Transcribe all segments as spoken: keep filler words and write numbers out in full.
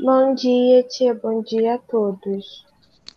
Bom dia, tia. Bom dia a todos.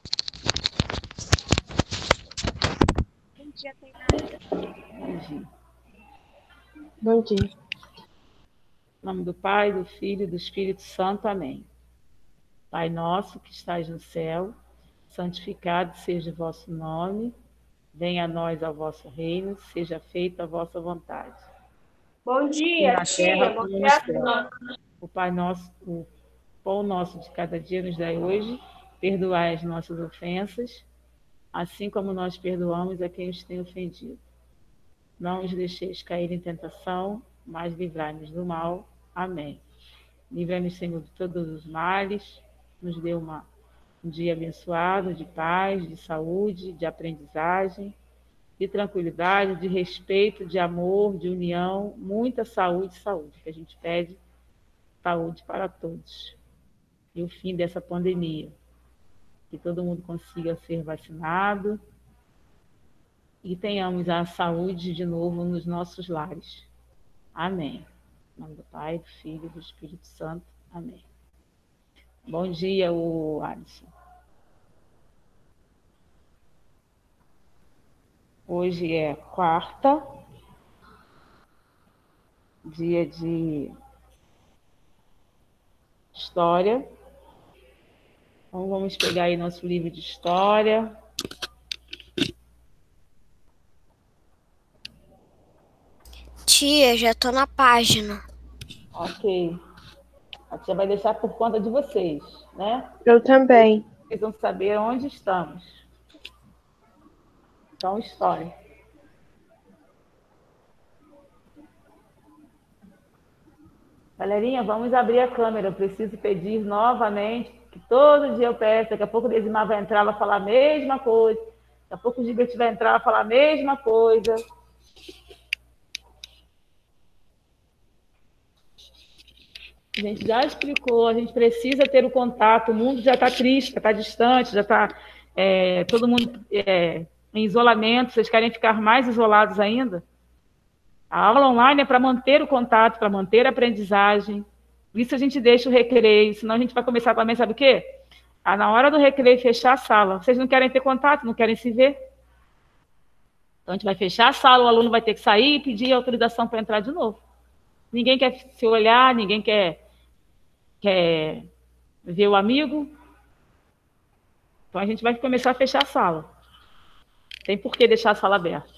Bom dia, Tainara. Bom dia. Bom dia. Em nome do Pai, do Filho e do Espírito Santo. Amém. Pai nosso que estais no céu, santificado seja o vosso nome. Venha a nós ao vosso reino, seja feita a vossa vontade. Bom Assim dia, na terra tia. Bom como no dia, céu. Fernanda. O Pai nosso, o pão nosso de cada dia nos dai hoje. Perdoai as nossas ofensas, assim como nós perdoamos a quem nos tem ofendido. Não os deixeis cair em tentação, mas livrai-nos do mal. Amém. Livrai-nos, Senhor, de todos os males. Nos dê uma, um dia abençoado, de paz, de saúde, de aprendizagem, de tranquilidade, de respeito, de amor, de união. Muita saúde, saúde, que a gente pede saúde para todos. E o fim dessa pandemia. Que todo mundo consiga ser vacinado e tenhamos a saúde de novo nos nossos lares. Amém. Em nome do Pai, do Filho e do Espírito Santo. Amém. Bom dia, o Alisson. Hoje é quarta, dia de história. Então vamos pegar aí nosso livro de história. Tia, já tô na página. Ok. A tia vai deixar por conta de vocês, né? Eu também. Vocês vão saber onde estamos. Então, história. Galerinha, vamos abrir a câmera. Eu preciso pedir novamente, que todo dia eu peço. Daqui a pouco o Desimar vai entrar, ela vai falar a mesma coisa. Daqui a pouco o Gilbert vai entrar, ela vai falar a mesma coisa. A gente já explicou, a gente precisa ter o contato. O mundo já está triste, já está distante, já está é, todo mundo é, em isolamento. Vocês querem ficar mais isolados ainda? A aula online é para manter o contato, para manter a aprendizagem. Por isso a gente deixa o recreio, senão a gente vai começar também, sabe o quê? Ah, na hora do recreio, fechar a sala. Vocês não querem ter contato, não querem se ver? Então a gente vai fechar a sala, o aluno vai ter que sair e pedir autorização para entrar de novo. Ninguém quer se olhar, ninguém quer, quer ver o amigo. Então a gente vai começar a fechar a sala. Tem por que deixar a sala aberta.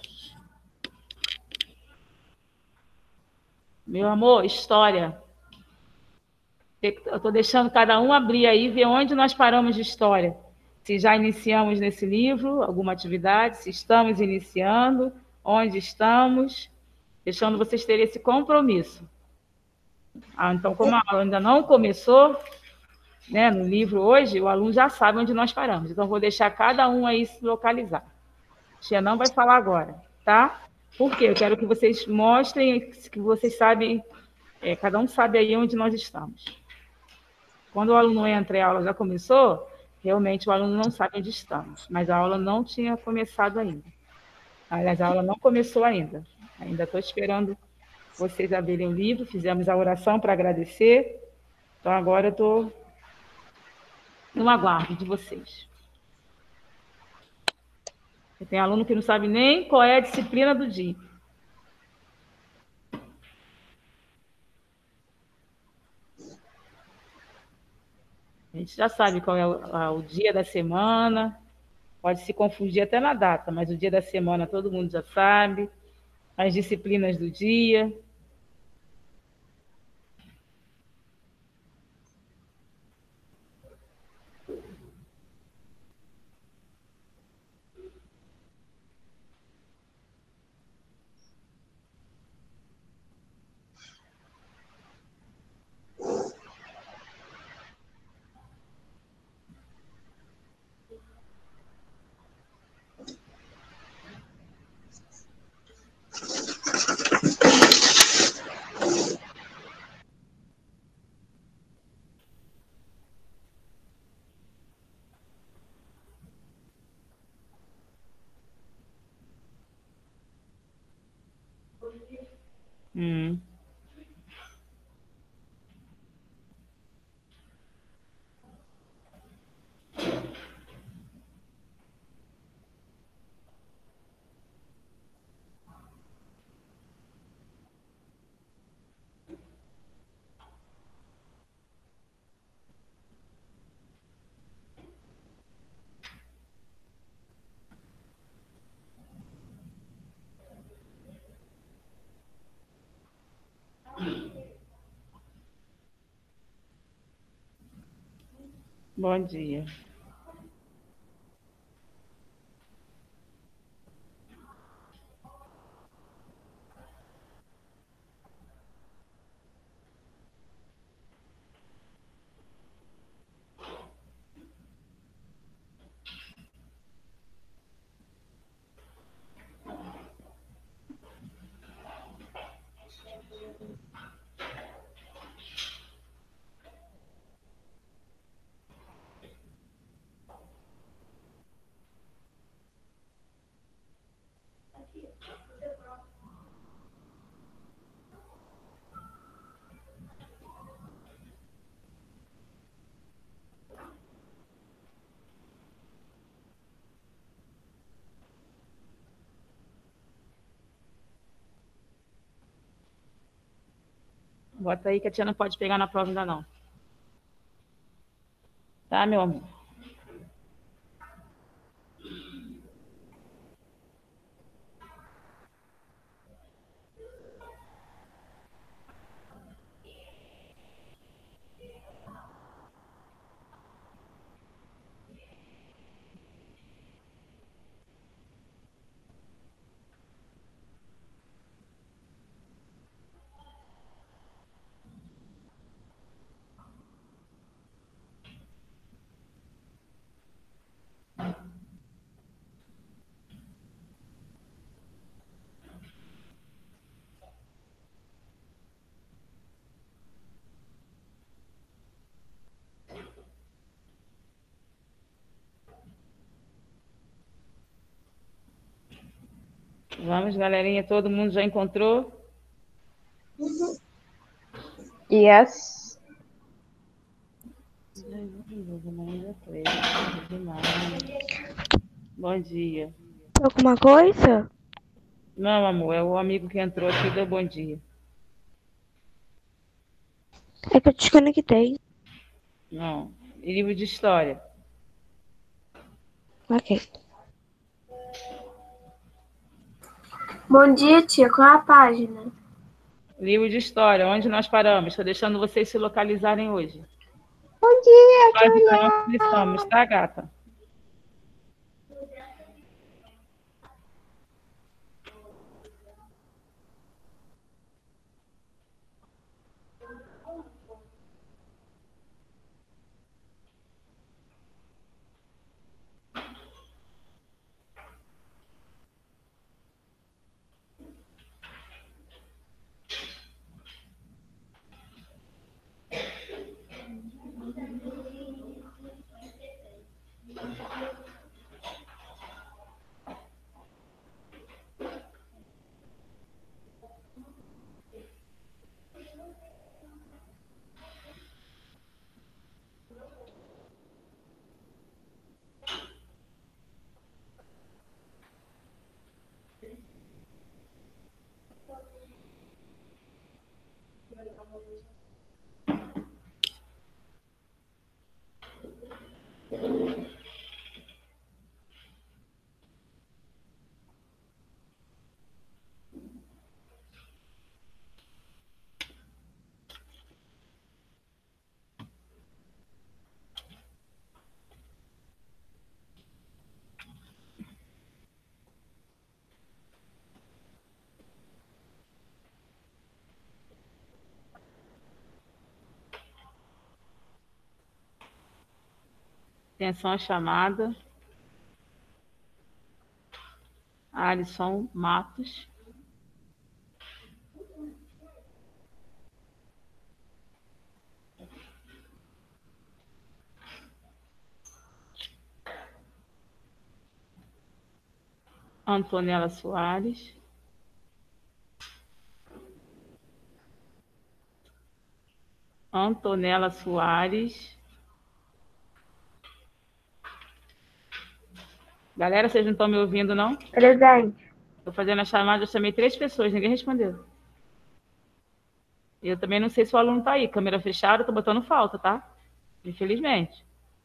Meu amor, história. Eu estou deixando cada um abrir aí e ver onde nós paramos de história. Se já iniciamos nesse livro alguma atividade, se estamos iniciando, onde estamos, deixando vocês terem esse compromisso. Ah, então, como a aula ainda não começou, né, no livro hoje, o aluno já sabe onde nós paramos. Então, vou deixar cada um aí se localizar. A tia não vai falar agora, tá? Por quê? Eu quero que vocês mostrem que vocês sabem, é, cada um sabe aí onde nós estamos. Quando o aluno entra e a aula já começou, realmente o aluno não sabe onde estamos, mas a aula não tinha começado ainda. Aliás, a aula não começou ainda. Ainda estou esperando vocês abrirem o livro, fizemos a oração para agradecer, então agora eu estou no aguardo de vocês. Tem aluno que não sabe nem qual é a disciplina do dia. A gente já sabe qual é o, a, o dia da semana, pode se confundir até na data, mas o dia da semana todo mundo já sabe, as disciplinas do dia. Hum. Bom dia. Bota aí que a tia não pode pegar na prova ainda não. Tá, meu amor? Vamos, galerinha, todo mundo já encontrou? Yes. Bom dia. Alguma coisa? Não, amor, é o amigo que entrou aqui, deu bom dia. É que eu desconectei. Não. E livro de história? Ok. Bom dia, tia. Qual é a página? Livro de história, onde nós paramos? Estou deixando vocês se localizarem hoje. Bom dia, Quase Julia. não estamos, tá, gata? Atenção à chamada. Alisson Matos. Antonella Soares. Antonella Soares. Galera, vocês não estão me ouvindo, não? Presente. Estou fazendo a chamada, eu chamei três pessoas, ninguém respondeu. Eu também não sei se o aluno está aí. Câmera fechada, estou botando falta, tá? Infelizmente.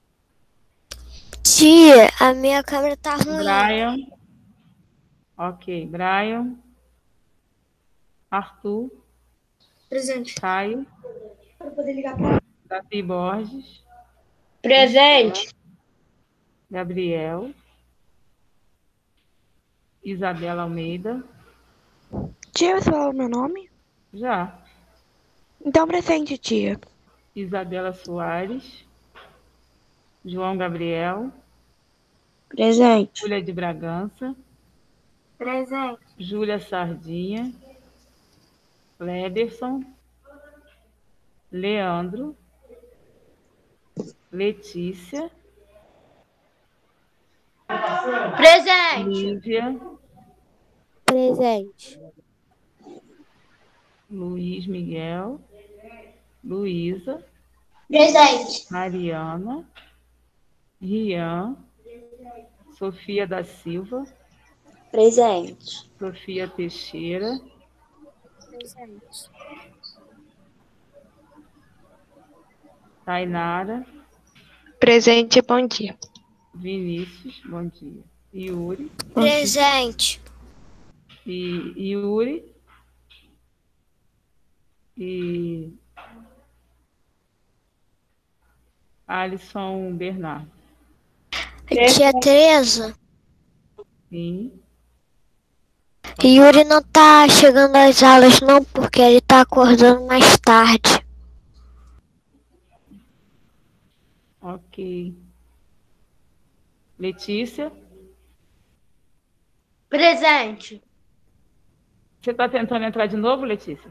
Tia, a minha câmera tá ruim. Brian. Ok, Brian. Arthur. Presente. Caio. Para poder ligar para Davi Borges. Presente. Gabriel. Isabela Almeida. Tia, você falou meu nome? Já. Então, presente, tia. Isabela Soares. João Gabriel. Presente. Júlia de Bragança. Presente. Júlia Sardinha. Cleberson. Leandro. Letícia. Presente. Lívia. Presente. Luiz Miguel. Luísa. Presente. Mariana. Rian. Sofia da Silva. Presente. Sofia Teixeira. Presente. Tainara. Presente, bom dia. Vinícius, bom dia. Yuri. Presente. E Yuri. E Alisson Bernardo. Tia Tereza, Sim. Yuri não tá chegando às aulas não, porque ele tá acordando mais tarde. Ok. Letícia. Presente. Você está tentando entrar de novo, Letícia?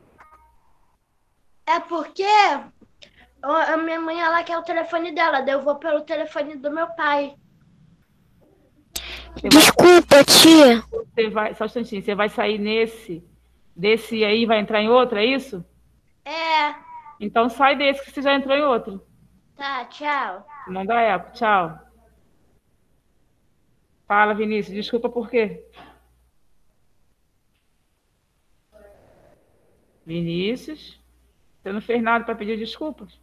É porque a minha mãe ela quer o telefone dela, daí eu vou pelo telefone do meu pai. Você vai, Desculpa, tia. você vai, só um instantinho, você vai sair nesse, desse aí e vai entrar em outro, é isso? É. Então sai desse que você já entrou em outro. Tá, tchau. Não dá eco. Tchau. Fala, Vinícius. Desculpa por quê? Vinícius, você não fez nada para pedir desculpas?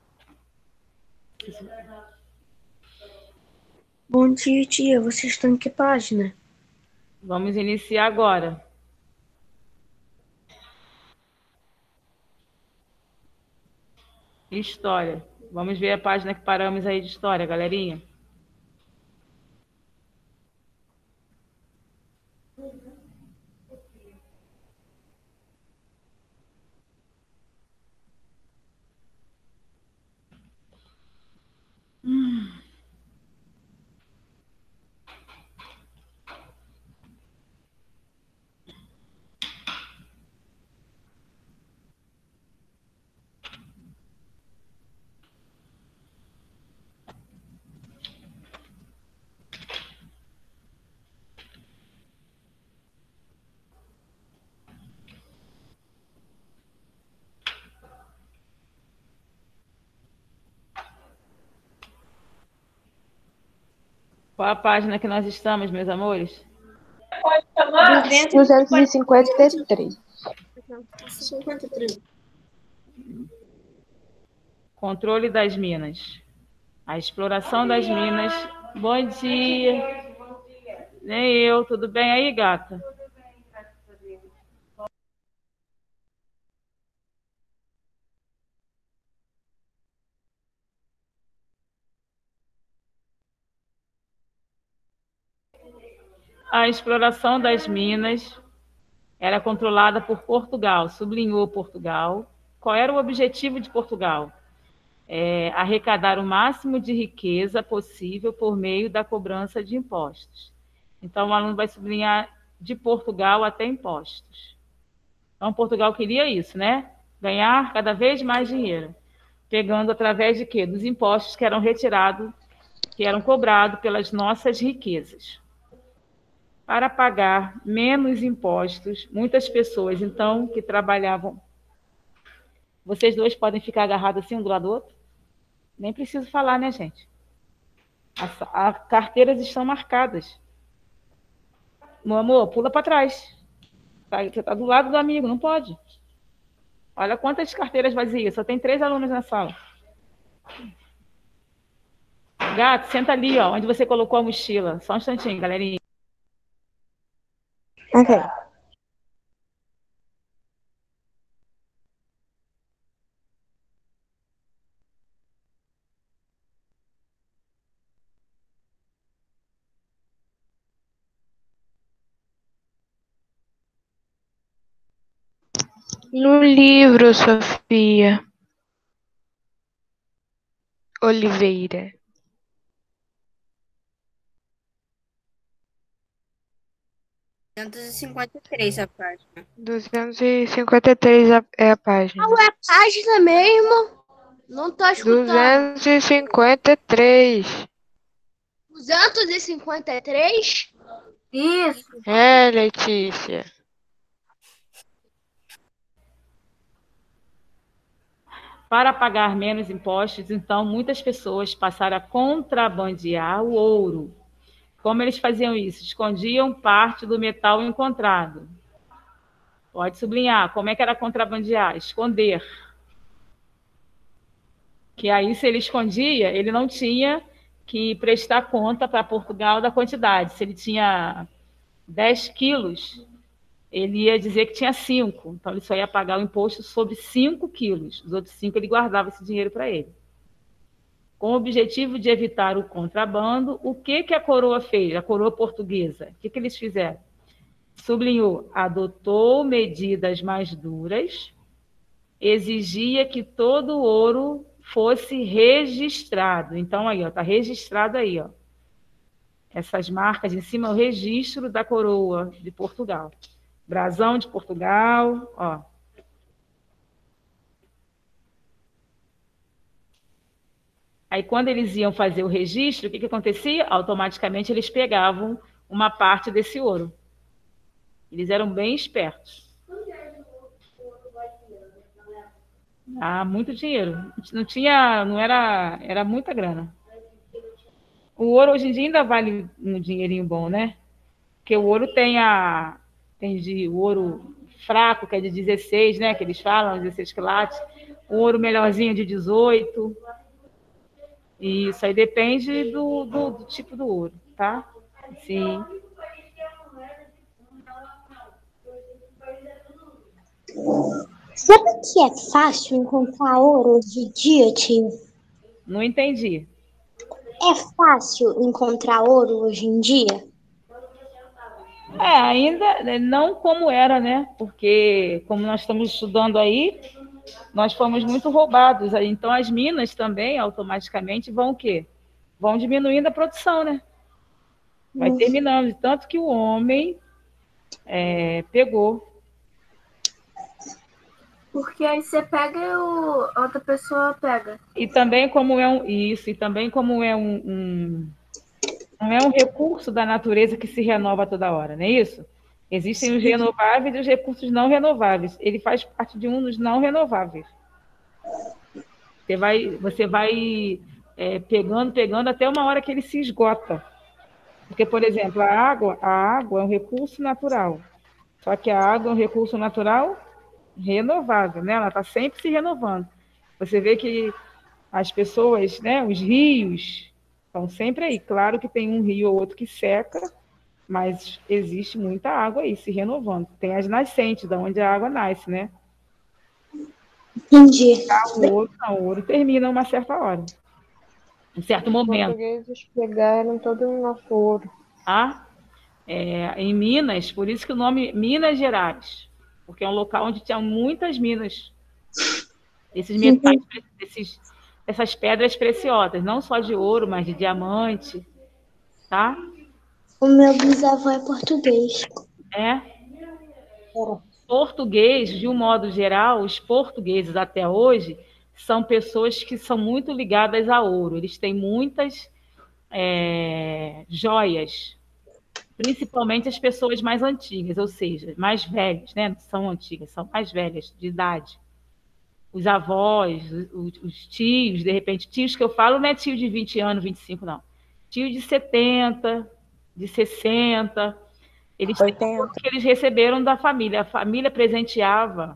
Bom dia, tia. Vocês estão em que página? Vamos iniciar agora. História. Vamos ver a página que paramos aí de história, galerinha. Hum. Qual a página que nós estamos, meus amores? duzentos e cinquenta e três. cinquenta e três. Controle das minas. A exploração das minas. Bom dia. Nem eu. Tudo bem aí, gata? A exploração das minas era controlada por Portugal, sublinhou Portugal. Qual era o objetivo de Portugal? É, arrecadar o máximo de riqueza possível por meio da cobrança de impostos. Então, o aluno vai sublinhar de Portugal até impostos. Então, Portugal queria isso, né? Ganhar cada vez mais dinheiro. Pegando através de quê? Dos impostos que eram retirados, que eram cobrados pelas nossas riquezas. Para pagar menos impostos, muitas pessoas, então, que trabalhavam... Vocês dois podem ficar agarrados assim um do lado do outro? Nem preciso falar, né, gente? As, as carteiras estão marcadas. Meu amor, pula para trás. Tá, você está do lado do amigo, não pode. Olha quantas carteiras vazias. Só tem três alunos na sala. Gato, senta ali, ó, onde você colocou a mochila. Só um instantinho, galerinha. Ok. No livro, Sofia Oliveira. duzentos e cinquenta e três a página. duzentos e cinquenta e três é a página. Qual é a página mesmo? Não tô escutando. duzentos e cinquenta e três. duzentos e cinquenta e três? Isso. É, Letícia. Para pagar menos impostos, então, muitas pessoas passaram a contrabandear o ouro. Como eles faziam isso? Escondiam parte do metal encontrado. Pode sublinhar. Como é que era contrabandear? Esconder. Que aí, se ele escondia, ele não tinha que prestar conta para Portugal da quantidade. Se ele tinha dez quilos, ele ia dizer que tinha cinco. Então, ele só ia pagar o imposto sobre cinco quilos. Os outros cinco, ele guardava esse dinheiro para ele. Com o objetivo de evitar o contrabando, o que, que a coroa fez? A coroa portuguesa. O que, que eles fizeram? Sublinhou, adotou medidas mais duras, exigia que todo o ouro fosse registrado. Então, aí, está registrado aí, ó. Essas marcas em cima, o registro da coroa de Portugal. Brasão de Portugal, ó. Aí, quando eles iam fazer o registro, o que, que acontecia? Automaticamente, eles pegavam uma parte desse ouro. Eles eram bem espertos. Ah, muito dinheiro. Não tinha, não era, era muita grana. O ouro hoje em dia ainda vale um dinheirinho bom, né? Porque o ouro tem a, tem de o ouro fraco, que é de dezesseis, né? Que eles falam, dezesseis quilates. O ouro melhorzinho de dezoito. E isso aí depende do, do, do tipo do ouro, tá? Sim. Sabe que é fácil encontrar ouro hoje em dia, tio? Não entendi. É fácil encontrar ouro hoje em dia? É, ainda não como era, né? Porque, como nós estamos estudando aí, nós fomos muito roubados. Aí, então, as minas também, automaticamente, vão o quê? Vão diminuindo a produção, né? Vai terminando. Tanto que o homem é, pegou. Porque aí você pega e o, a outra pessoa pega. E também como é um, isso, e também como é um, um, não é um recurso da natureza que se renova toda hora, não é isso? Existem os renováveis e os recursos não renováveis. Ele faz parte de um dos não renováveis. Você vai, você vai é, pegando, pegando até uma hora que ele se esgota. Porque, por exemplo, a água, a água é um recurso natural. Só que a água é um recurso natural renovável, né? Ela está sempre se renovando. Você vê que as pessoas, né, os rios, estão sempre aí. Claro que tem um rio ou outro que seca, mas existe muita água aí se renovando. Tem as nascentes, da onde a água nasce, né? Entendi. O ouro, não, o ouro termina uma certa hora, um certo Os momento. portugueses pegaram todo o nosso ouro. Tá? É, em Minas, por isso que o nome Minas Gerais, porque é um local onde tinha muitas minas. Esses metais, esses, essas pedras preciosas, não só de ouro, mas de diamante, tá? O meu bisavô é português. É. Português, de um modo geral, os portugueses até hoje são pessoas que são muito ligadas a ouro. Eles têm muitas é, joias, principalmente as pessoas mais antigas, ou seja, mais velhas, né? Não são antigas, são mais velhas, de idade. Os avós, os, os tios, de repente, tios que eu falo não é tio de vinte anos, vinte e cinco, não. Tio de setenta, de sessenta. Eles têm tudo que eles receberam da família. A família presenteava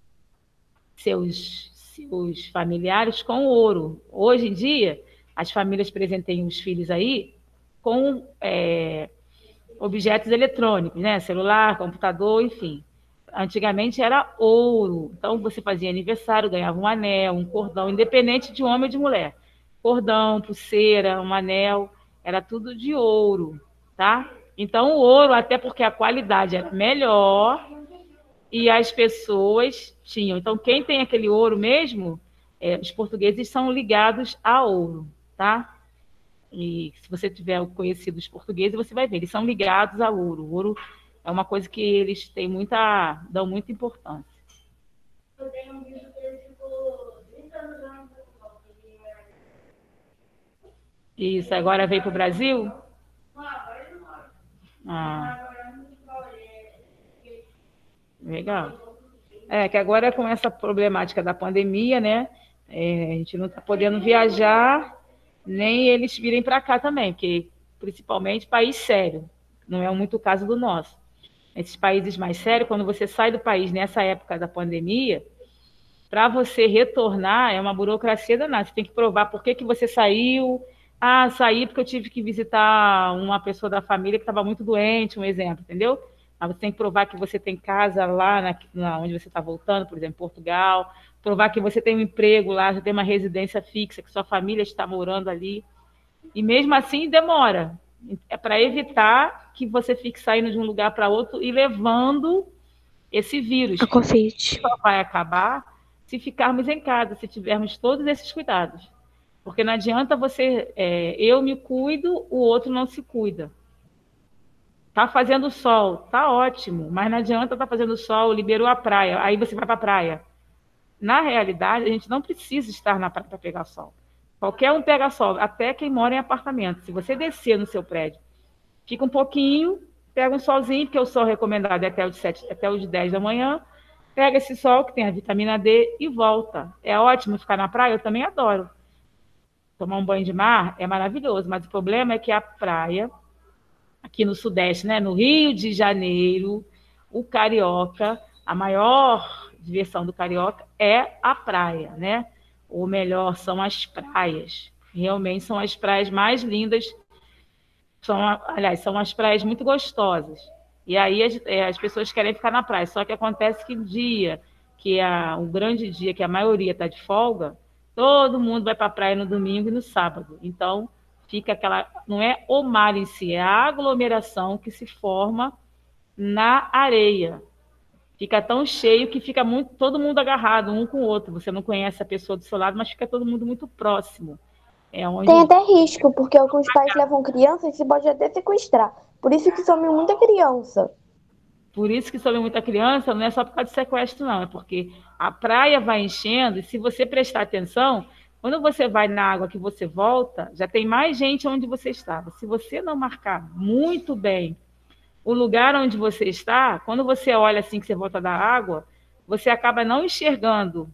seus, seus familiares com ouro. Hoje em dia, as famílias presenteiam os filhos aí com é, objetos eletrônicos, né? Celular, computador, enfim. Antigamente era ouro. Então, você fazia aniversário, ganhava um anel, um cordão, independente de homem ou de mulher. Cordão, pulseira, um anel, era tudo de ouro, tá? Então, o ouro, até porque a qualidade era melhor, e as pessoas tinham. Então, quem tem aquele ouro mesmo, é, os portugueses são ligados a ouro, tá? E se você tiver conhecido os portugueses, você vai ver, eles são ligados a ouro. O ouro é uma coisa que eles têm muita, dão muita importância. Eu tenho um vídeo que ele ficou trinta anos lá. Isso, agora veio para o Brasil? Ah. Legal. É, que agora com essa problemática da pandemia, né? É, a gente não está podendo viajar, nem eles virem para cá também, porque principalmente país sério, não é muito o caso do nosso. Esses países mais sérios, quando você sai do país nessa época da pandemia, para você retornar é uma burocracia danada. Você tem que provar por que, que você saiu. Ah, saí porque eu tive que visitar uma pessoa da família que estava muito doente, um exemplo, entendeu? Mas você tem que provar que você tem casa lá na, na onde você está voltando, por exemplo, Portugal, provar que você tem um emprego lá, já tem uma residência fixa, que sua família está morando ali. E mesmo assim demora. É para evitar que você fique saindo de um lugar para outro e levando esse vírus. A Covid. Só vai acabar se ficarmos em casa, se tivermos todos esses cuidados. Porque não adianta você, é, eu me cuido, o outro não se cuida. Tá fazendo sol, tá ótimo, mas não adianta tá fazendo sol, liberou a praia, aí você vai para a praia. Na realidade, a gente não precisa estar na praia para pegar sol. Qualquer um pega sol, até quem mora em apartamento. Se você descer no seu prédio, fica um pouquinho, pega um solzinho, porque o sol recomendado é até os sete, até os dez da manhã, pega esse sol que tem a vitamina D e volta. É ótimo ficar na praia, eu também adoro. Tomar um banho de mar é maravilhoso, mas o problema é que a praia, aqui no Sudeste, né, no Rio de Janeiro, o carioca, a maior diversão do carioca é a praia, né? Ou melhor, são as praias. Realmente são as praias mais lindas, são, aliás, são as praias muito gostosas. E aí as, as pessoas querem ficar na praia, só que acontece que o dia, que é o grande dia, que a maioria está de folga, todo mundo vai para a praia no domingo e no sábado. Então, fica aquela... Não é o mar em si, é a aglomeração que se forma na areia. Fica tão cheio que fica muito, todo mundo agarrado um com o outro. Você não conhece a pessoa do seu lado, mas fica todo mundo muito próximo. É onde... Tem até risco, porque alguns pais levam crianças e se pode até sequestrar. Por isso que some muita criança. Por isso que some muita criança, não é só por causa de sequestro, não. É porque a praia vai enchendo e se você prestar atenção, quando você vai na água que você volta, já tem mais gente onde você estava. Se você não marcar muito bem o lugar onde você está, quando você olha assim que você volta da água, você acaba não enxergando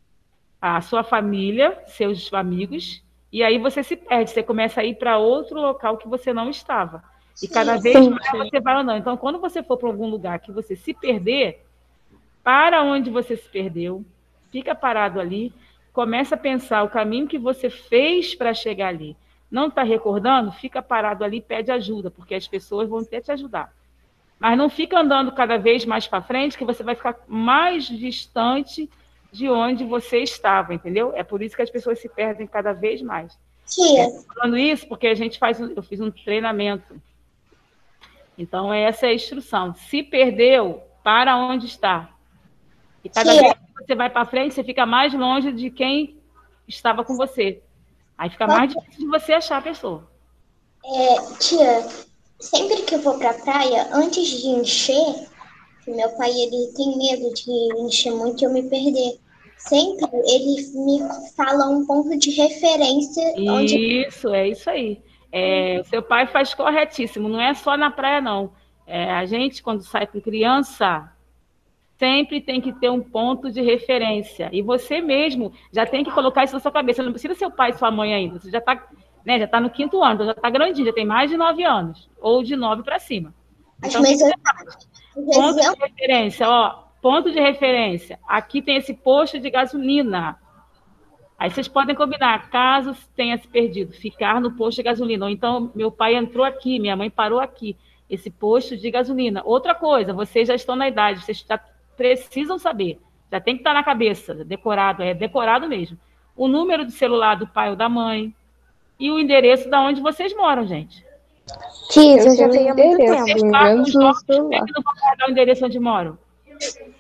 a sua família, seus amigos, e aí você se perde, você começa a ir para outro local que você não estava. E cada vez sim, mais sim. você vai andando. Então, quando você for para algum lugar que você se perder, para onde você se perdeu, fica parado ali, começa a pensar o caminho que você fez para chegar ali. Não está recordando? Fica parado ali e pede ajuda, porque as pessoas vão ter que te ajudar. Mas não fica andando cada vez mais para frente, que você vai ficar mais distante de onde você estava, entendeu? É por isso que as pessoas se perdem cada vez mais. Tia, É, falando isso, porque a gente faz, eu fiz um treinamento. Então, essa é a instrução. Se perdeu, para onde está. E cada Tia. vez que você vai para frente, você fica mais longe de quem estava com você. Aí fica mais difícil de você achar a pessoa. é, tia, sempre que eu vou pra praia, antes de encher, que meu pai ele tem medo de encher muito e eu me perder. Sempre ele me fala um ponto de referência onde Isso, é isso aí. É, o seu pai faz corretíssimo, não é só na praia, não. É, a gente, quando sai com criança, sempre tem que ter um ponto de referência. E você mesmo já tem que colocar isso na sua cabeça. Não precisa seu pai e sua mãe ainda. Você já está, né, já tá no quinto ano, então já está grandinho, já tem mais de nove anos. Ou de nove para cima. as Então, mesas. ponto de referência, ó. Ponto de referência. Aqui tem esse posto de gasolina. Aí vocês podem combinar, caso tenha se perdido, ficar no posto de gasolina. Ou então, meu pai entrou aqui, minha mãe parou aqui. Esse posto de gasolina. Outra coisa, vocês já estão na idade, vocês já precisam saber. Já tem que estar na cabeça, decorado, é decorado mesmo. O número de celular do pai ou da mãe e o endereço da onde vocês moram, gente. Tia, Eu eu já sei o tenho há muito endereço. tempo. Vocês Lembrando pagam os do jovens, por celular. que não vão pagar o endereço onde moram?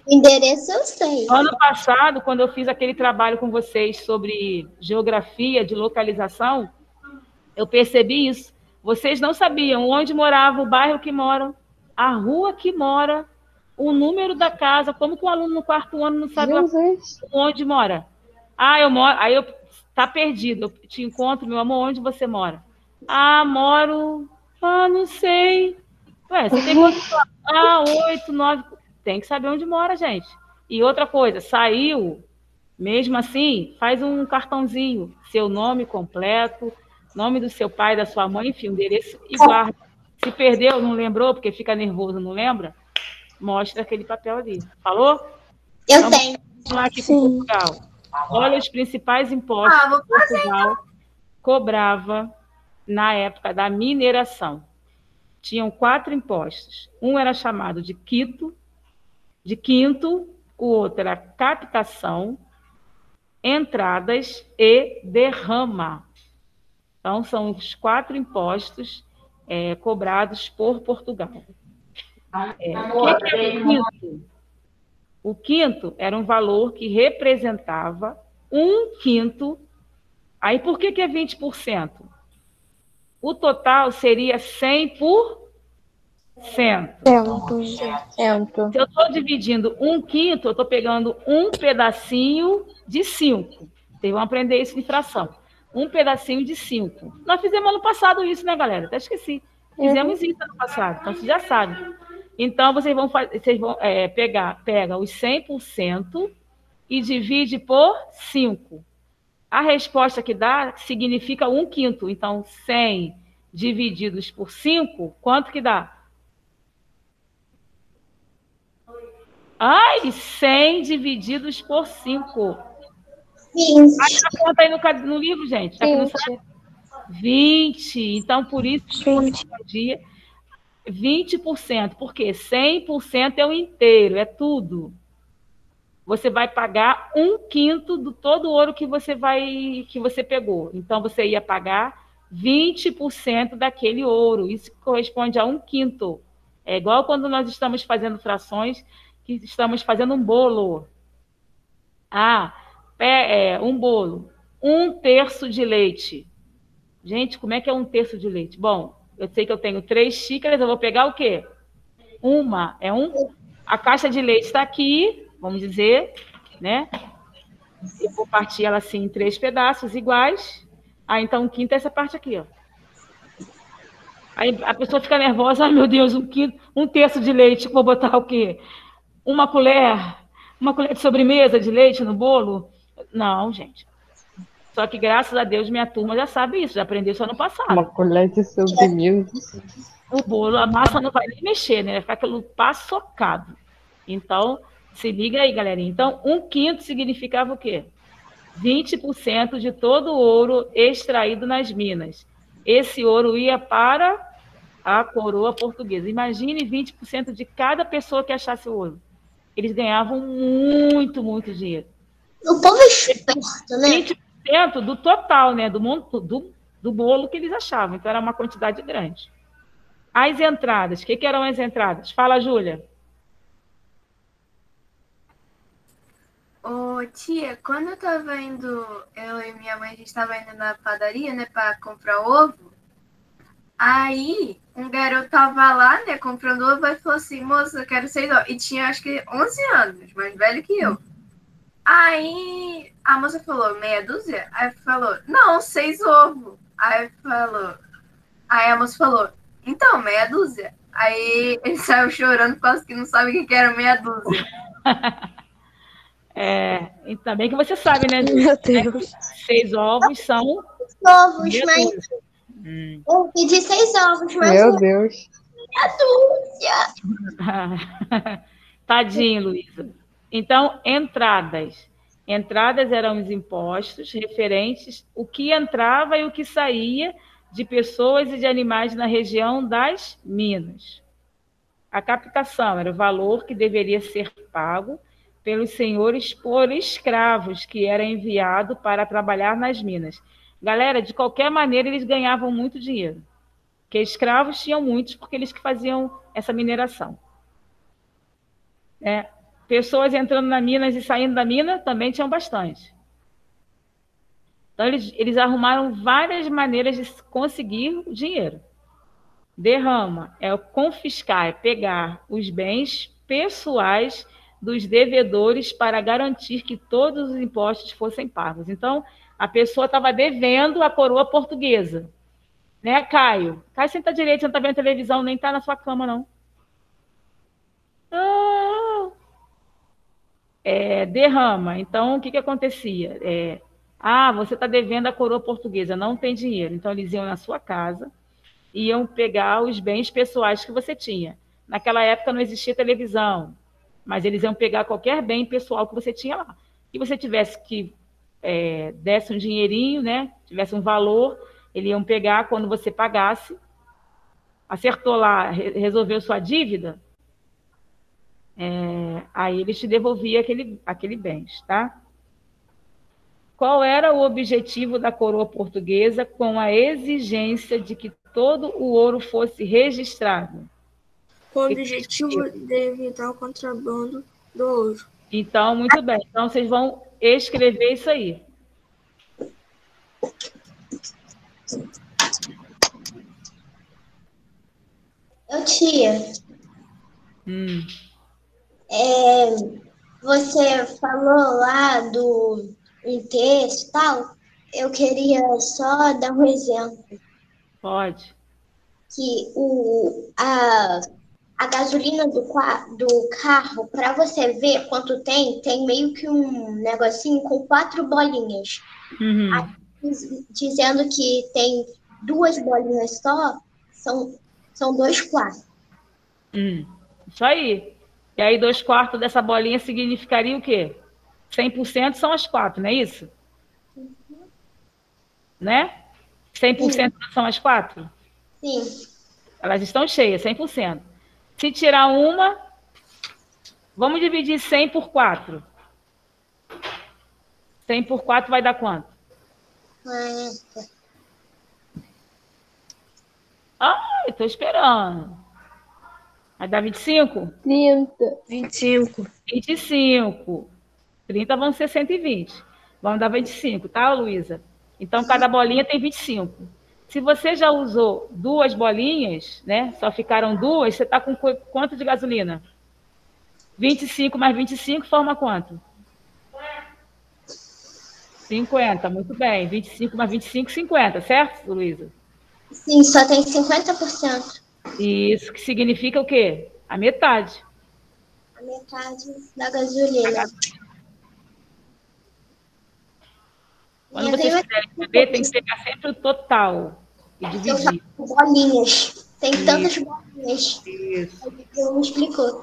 O endereço eu sei. Ano passado, quando eu fiz aquele trabalho com vocês sobre geografia de localização, eu percebi isso. Vocês não sabiam onde morava, o bairro que moram, a rua que mora, o número da casa. Como que um aluno no quarto ano não sabe Jesus. onde mora? Ah, eu moro... Aí eu... Tá perdido. Eu te encontro, meu amor, onde você mora? Ah, moro... Ah, não sei. Ué, você tem quantos... Ah, oito, nove... Tem que saber onde mora, gente. E outra coisa, saiu, mesmo assim, faz um cartãozinho, seu nome completo, nome do seu pai, da sua mãe, enfim, endereço e guarda. Se perdeu, não lembrou, porque fica nervoso, não lembra? Mostra aquele papel ali. Falou? Eu Então, tenho. vamos lá aqui com Portugal. Olha os principais impostos Ah, vou que Portugal cobrava na época da mineração. Tinham quatro impostos. Um era chamado de quito, de quinto, o outro era captação, entradas e derrama. Então, são os quatro impostos é, cobrados por Portugal. É, o que, que é o quinto? O quinto era um valor que representava um quinto. Aí, por que, que é vinte por cento? O total seria cem por cento. Cento. Se eu estou dividindo um quinto, eu estou pegando um pedacinho de cinco. Vocês vão aprender isso em fração. Um pedacinho de cinco. Nós fizemos ano passado isso, né, galera? Até esqueci. Fizemos isso ano passado, então vocês já sabem. Então, vocês vão, fazer, vocês vão é, pegar pega os cem por cento e divide por cinco. A resposta que dá significa um quinto. Então, cem divididos por cinco, quanto que dá? Ai, cem divididos por cinco. vinte. Aí a conta aí no, no livro, gente. Já que não sabe. vinte. Então, por isso que eu respondia vinte por cento. Porque cem por cento é o inteiro, é tudo. Você vai pagar um quinto do todo o ouro que você, vai, que você pegou. Então, você ia pagar vinte por cento daquele ouro. Isso corresponde a um quinto. É igual quando nós estamos fazendo frações, que estamos fazendo um bolo. Ah, é, um bolo. Um terço de leite. Gente, como é que é um terço de leite? Bom, eu sei que eu tenho três xícaras, eu vou pegar o quê? Uma. É um. A caixa de leite está aqui, vamos dizer, né? Eu vou partir ela assim em três pedaços iguais. Ah, então um quinto é essa parte aqui, ó. Aí a pessoa fica nervosa, ai meu Deus, um quinto, um terço de leite, vou botar o quê? Uma colher, uma colher de sobremesa de leite no bolo? Não, gente. Só que, graças a Deus, minha turma já sabe isso, já aprendeu isso ano passado. Uma colher de sobremesa. O bolo, a massa não vai nem mexer, né? Vai ficar aquilo paçocado. Então, se liga aí, galerinha. Então, um quinto significava o quê? vinte por cento de todo o ouro extraído nas minas. Esse ouro ia para a coroa portuguesa. Imagine vinte por cento de cada pessoa que achasse o ouro. Eles ganhavam muito, muito dinheiro. O povo é esperto, né? vinte por cento do total, né? Do, monto, do, do bolo que eles achavam. Então, era uma quantidade grande. As entradas. O que, que eram as entradas? Fala, Júlia. Ô, tia, quando eu tava indo, eu e minha mãe, a gente tava indo na padaria, né, pra comprar ovo. Aí, um garoto tava lá, né, comprando ovo, e falou assim, moça, eu quero seis ovos. E tinha, acho que, onze anos, mais velho que eu. Aí, a moça falou, meia dúzia? Aí falou, não, seis ovos. Aí falou, aí a moça falou, então, meia dúzia. Aí ele saiu chorando por causa que não sabe o que era meia dúzia. É, ainda bem que você sabe, né, Júlia? Meu Deus. Seis ovos são... Ovos, meia mas dúzia. Hum. eu pedi seis ovos, mas Meu não Deus. meia dúzia. Tadinho, Luísa. Então, entradas. Entradas eram os impostos referentes o que entrava e o que saía de pessoas e de animais na região das minas. A captação era o valor que deveria ser pago pelos senhores por escravos que era enviado para trabalhar nas minas. Galera, de qualquer maneira, eles ganhavam muito dinheiro. Porque escravos tinham muitos, porque eles que faziam essa mineração. É. pessoas entrando na mina e saindo da mina também tinham bastante. Então, eles, eles arrumaram várias maneiras de conseguir o dinheiro. Derrama é confiscar, é pegar os bens pessoais dos devedores para garantir que todos os impostos fossem pagos. Então, a pessoa estava devendo a coroa portuguesa. Né, Caio? Caio, senta direito, você não está vendo televisão, nem está na sua cama, não. Ah, é, derrama. Então, o que, que acontecia? É, ah, você está devendo a coroa portuguesa, não tem dinheiro. Então, eles iam na sua casa, iam pegar os bens pessoais que você tinha. Naquela época não existia televisão, mas eles iam pegar qualquer bem pessoal que você tinha lá. E você tivesse que é, desse um dinheirinho, né? Tivesse um valor, eles iam pegar quando você pagasse, acertou lá, resolveu sua dívida, é, aí eles te devolviam aquele, aquele bens, tá? Qual era o objetivo da coroa portuguesa com a exigência de que todo o ouro fosse registrado? Com o objetivo de evitar o contrabando do ouro. Então, muito bem. Então, vocês vão escrever isso aí. Eu, tia, Hum. é, você falou lá do um texto e tal. Eu queria só dar um exemplo. Pode. Que o, a, a gasolina do, qua- do carro, para você ver quanto tem, tem meio que um negocinho com quatro bolinhas. Uhum. Aí, diz- dizendo que tem duas bolinhas só, são, são dois quartos. Hum. Isso aí. E aí, dois quartos dessa bolinha significaria o quê? cem por cento são as quatro, não é isso? Né? cem por cento são as quatro? Sim. Elas estão cheias, cem por cento. Se tirar uma, vamos dividir cem por quatro. cem por quatro vai dar quanto? quarenta. Ah, estou esperando. Vai dar vinte e cinco? trinta. vinte e cinco. vinte e cinco. trinta vão ser cento e vinte. Vamos dar vinte e cinco, tá, Luísa? Então, cada bolinha tem vinte e cinco. Se você já usou duas bolinhas, né? Só ficaram duas, você está com qu- quanto de gasolina? vinte e cinco mais vinte e cinco forma quanto? cinquenta, muito bem. vinte e cinco mais vinte e cinco, cinquenta, certo, Luísa? Sim, só tem cinquenta por cento. Isso que significa o quê? A metade. A metade da gasolina. Quando Eu vocês tenho quiserem saber, tem que pegar sempre o total e eu dividir. faço bolinhas. Tem Isso. tantas bolinhas. Isso. Eu me explicou.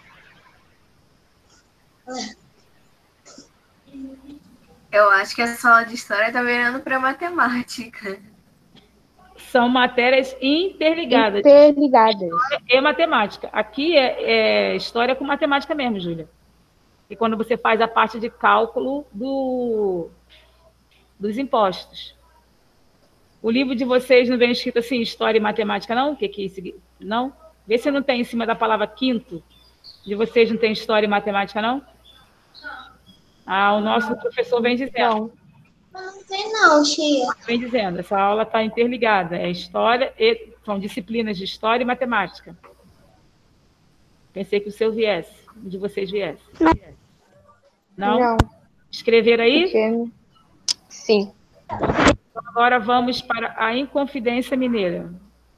Eu acho que a sala de história tá virando para matemática. São matérias interligadas. Interligadas. É matemática. Aqui é, é história com matemática mesmo, Júlia. E quando você faz a parte de cálculo do, dos impostos. O livro de vocês não vem escrito assim, história e matemática, não? O que, que é isso? Não? Vê se não tem em cima da palavra quinto. De vocês não tem história e matemática, não? Ah, o nosso professor vem dizendo. Não tem não, tia. Vem dizendo, essa aula está interligada. É história, e, são disciplinas de história e matemática. Pensei que o seu viesse, o de vocês viesse. Não? Não. Escrever aí? Porque... Sim. Então, agora vamos para a Inconfidência Mineira.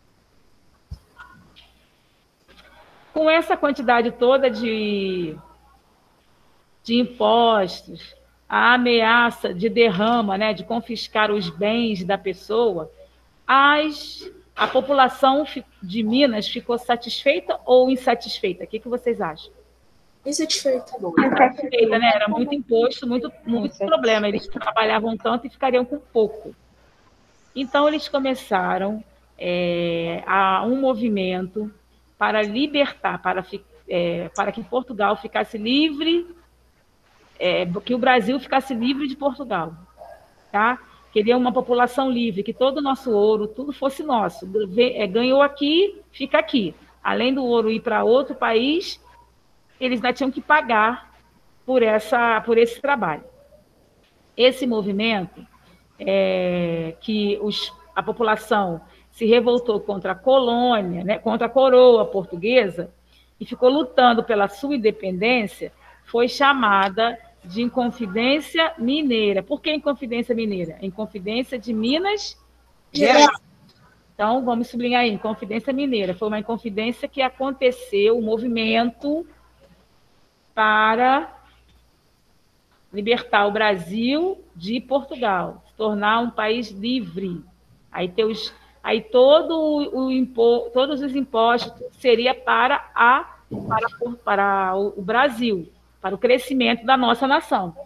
Com essa quantidade toda de, de impostos, a ameaça de derrama, né, de confiscar os bens da pessoa, as, a população de Minas ficou satisfeita ou insatisfeita? O que, que vocês acham? Insatisfeito. Insatisfeita, né? Era muito imposto, muito, muito problema. Eles trabalhavam tanto e ficariam com pouco. Então, eles começaram é, a um movimento para libertar, para, fi- é, para que Portugal ficasse livre, é, que o Brasil ficasse livre de Portugal. Tá? Queria uma população livre, que todo o nosso ouro, tudo fosse nosso. Ve- é, Ganhou aqui, fica aqui. Além do ouro ir para outro país, eles ainda tinham que pagar por, essa, por esse trabalho. Esse movimento, é, que os, a população se revoltou contra a colônia, né, contra a coroa portuguesa, e ficou lutando pela sua independência, foi chamada de Inconfidência Mineira. Por que Inconfidência Mineira? Inconfidência de Minas Gerais. Então, vamos sublinhar aí, Inconfidência Mineira. Foi uma inconfidência que aconteceu, o um movimento para libertar o Brasil de Portugal, se tornar um país livre. Aí, ter os, aí todo o, o impo, todos os impostos seria para, a, para, para o Brasil, para o crescimento da nossa nação.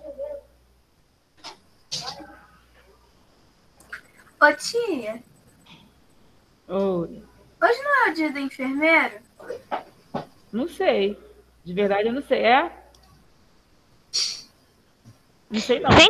Ô, tia. Oi. Hoje não é o dia do enfermeiro? Não sei. De verdade, eu não sei. É? Não sei, não.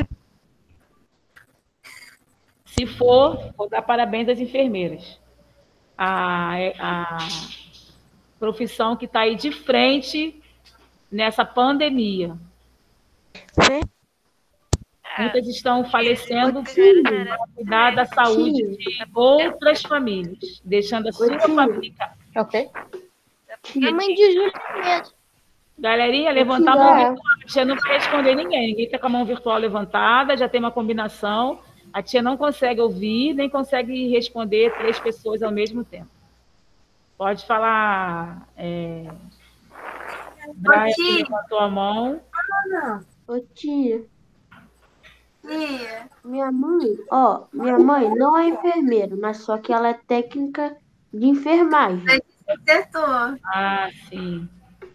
Se for, vou dar parabéns às enfermeiras. A, a profissão que está aí de frente nessa pandemia. Sim. Muitas estão falecendo para cuidar da saúde de outras famílias, deixando a sua família. Ok. A mãe de Júlia mesmo. Galerinha, levantar a mão virtual. A tia não vai responder ninguém. Ninguém está com a mão virtual levantada, já tem uma combinação. A tia não consegue ouvir, nem consegue responder três pessoas ao mesmo tempo. Pode falar. É... Brian, que levantou a mão. Ô, tia. Tia. Minha mãe, ó, minha mãe não é enfermeira, mas só que ela é técnica de enfermagem. Acertou. Ah, sim.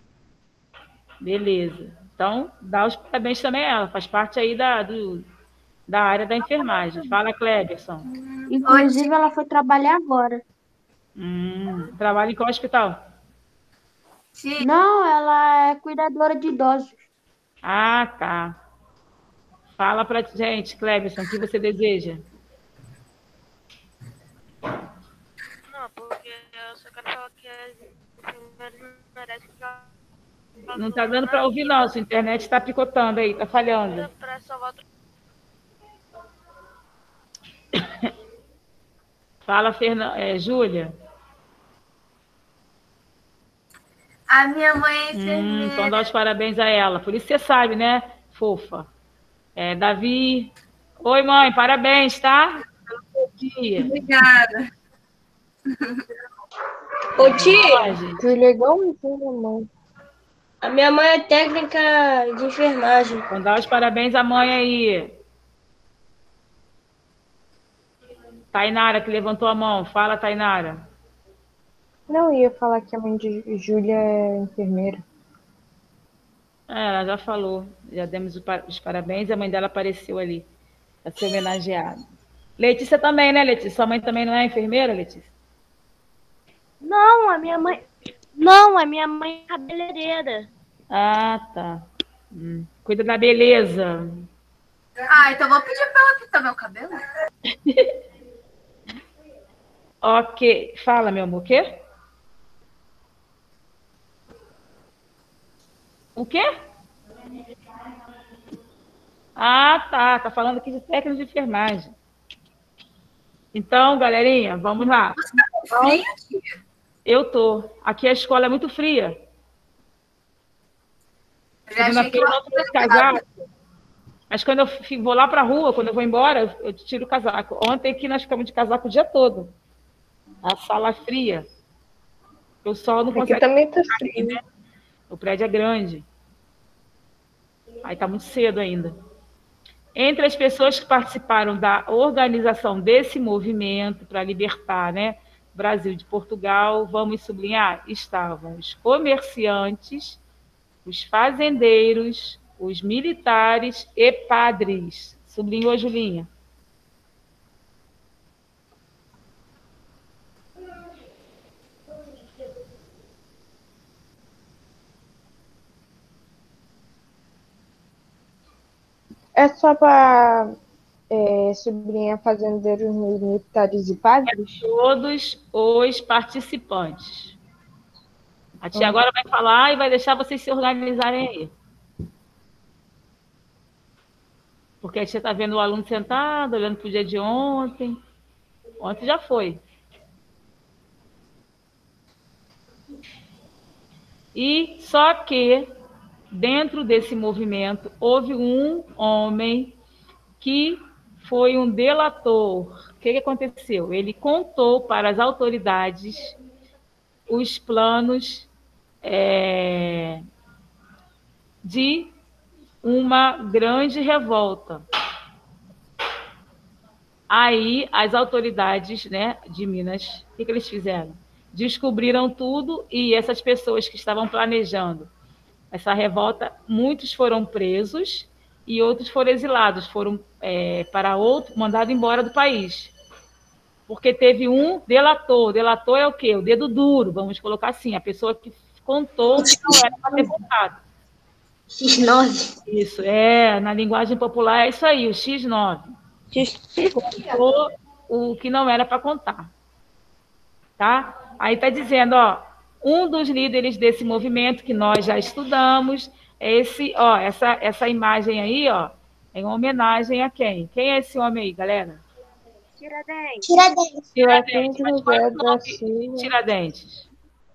Beleza. Então, dá os parabéns também a ela. Faz parte aí da, do, da área da enfermagem. Fala, Cleberson. Inclusive, ela foi trabalhar agora. Hum, trabalha em qual hospital? Sim. Não, ela é cuidadora de idosos. Ah, tá. Fala pra gente, Cleberson, o que você deseja? Não, porque eu só quero falar que as enfermeiras não merecem ficar... Não tá dando para ouvir, não. Sua internet está picotando aí, tá falhando. Para salvar... Fala, Fernan... é, Júlia. A minha mãe é enfermeira. Hum, então dá os parabéns a ela. Por isso você sabe, né, fofa? É, Davi. Oi, mãe, parabéns, tá? Pelo seu dia. Obrigada. Ô, tia. Júlia, igualzinho, mãe. A minha mãe é técnica de enfermagem. Então dá os parabéns à mãe aí. Tainara, que levantou a mão. Fala, Tainara. Não, ia falar que a mãe de Júlia é enfermeira. É, ela já falou. Já demos os parabéns e a mãe dela apareceu ali para ser homenageada. Letícia também, né, Letícia? Sua mãe também não é enfermeira, Letícia? Não, a minha mãe... Não, a minha mãe é cabeleireira. Ah, tá. Hum. Cuida da beleza. Ah, então vou pedir para ela pintar meu cabelo. Ok. Fala, meu amor, o quê? O quê? Ah, tá. Tá falando aqui de técnica de enfermagem. Então, galerinha, vamos lá. Você tá com frio, tia? Eu tô. Aqui a escola é muito fria. Segunda-feira eu não trouxe casaco. Mas quando eu vou lá para a rua, quando eu vou embora, eu tiro o casaco. Ontem aqui nós ficamos de casaco o dia todo. A sala fria. O sol não consegue. Aqui também tá frio. Né? O prédio é grande. Aí tá muito cedo ainda. Entre as pessoas que participaram da organização desse movimento para libertar, né, o Brasil de Portugal, vamos sublinhar, estavam os comerciantes, os fazendeiros, os militares e padres. Sublinhou, Julinha? É só para é, sublinhar fazendeiros, militares e padres? É todos os participantes. A tia agora vai falar e vai deixar vocês se organizarem aí. Porque a tia está vendo o aluno sentado, olhando para o dia de ontem. Ontem já foi. E só que, dentro desse movimento, houve um homem que foi um delator. O que, que aconteceu? Ele contou para as autoridades os planos é, de uma grande revolta. Aí as autoridades, né, de Minas, o que, que eles fizeram? Descobriram tudo e essas pessoas que estavam planejando essa revolta, muitos foram presos e outros foram exilados, foram é, para outro, mandados embora do país. Porque teve um delator. Delator é o quê? O dedo duro, vamos colocar assim, a pessoa que contou que não era para ter contado. X nove. Isso, é, na linguagem popular é isso aí, o X nove. Contou o que não era para contar. Tá? Aí está dizendo, ó, um dos líderes desse movimento que nós já estudamos, é esse, ó, essa, essa imagem aí, ó, é uma homenagem a quem? Quem é esse homem aí, galera? Tiradentes. Tiradentes. Tiradentes Mas qual é o José da nome Silva. de Tiradentes?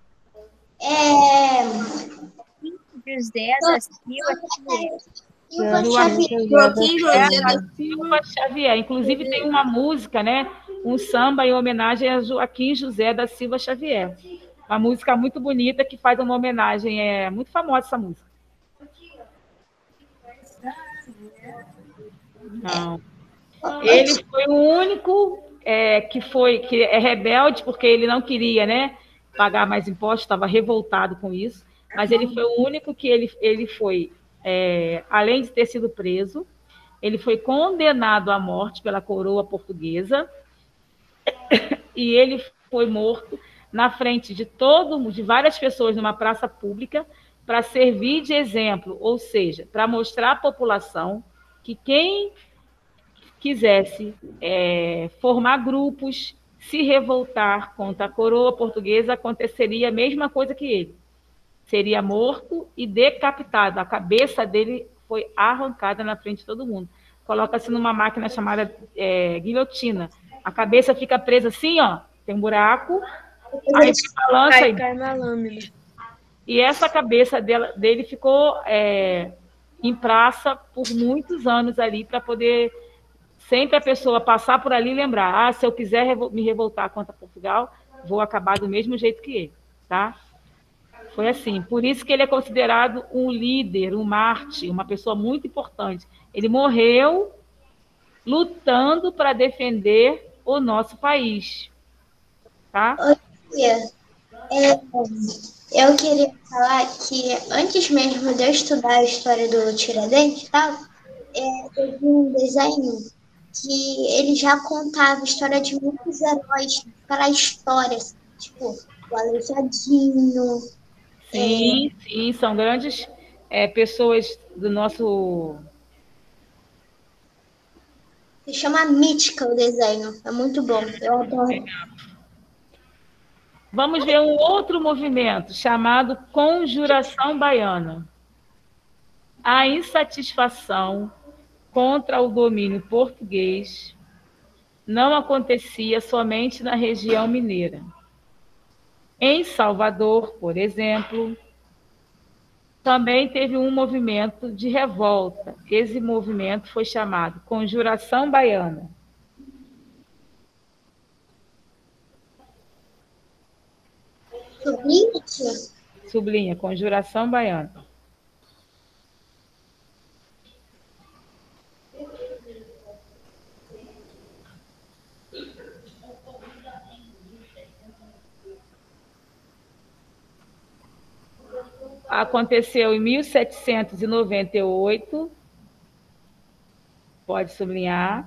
É... José da Silva Xavier. Silva Xavier. Joaquim José da Silva Xavier. Inclusive tem uma música, né? Um samba em homenagem a Joaquim José da Silva Xavier. Uma música muito bonita que faz uma homenagem, é muito famosa essa música. Não. Ele foi o único é, que foi que é rebelde porque ele não queria, né, pagar mais impostos, estava revoltado com isso. Mas ele foi o único que ele, ele foi, é, além de ter sido preso, ele foi condenado à morte pela coroa portuguesa e ele foi morto na frente de todo, de várias pessoas numa praça pública para servir de exemplo, ou seja, para mostrar à população que quem quisesse é, formar grupos, se revoltar contra a coroa portuguesa, aconteceria a mesma coisa que ele. Seria morto e decapitado. A cabeça dele foi arrancada na frente de todo mundo. Coloca-se numa máquina chamada é, guilhotina. A cabeça fica presa assim, ó, tem um buraco, aí balança Cai, e cai na lâmina. E essa cabeça dela, dele ficou é, em praça por muitos anos ali, para poder sempre a pessoa passar por ali e lembrar, ah, se eu quiser revol- me revoltar contra Portugal, vou acabar do mesmo jeito que ele, tá? Foi assim, por isso que ele é considerado um líder, um mártir, uma pessoa muito importante. Ele morreu lutando para defender o nosso país, tá? Tia, é, eu queria falar que antes mesmo de eu estudar a história do Tiradentes e tal, é, eu vi um desenho que ele já contava a história de muitos heróis para a história, assim, tipo o Aleijadinho. Sim, sim, são grandes é, pessoas do nosso... Se chama Mítica o desenho, é muito bom, eu adoro. Vamos ver um outro movimento chamado Conjuração Baiana. A insatisfação contra o domínio português não acontecia somente na região mineira. Em Salvador, por exemplo, também teve um movimento de revolta. Esse movimento foi chamado Conjuração Baiana. Sublinha, tia? Sublinha, Conjuração Baiana. Aconteceu em mil setecentos e noventa e oito, pode sublinhar.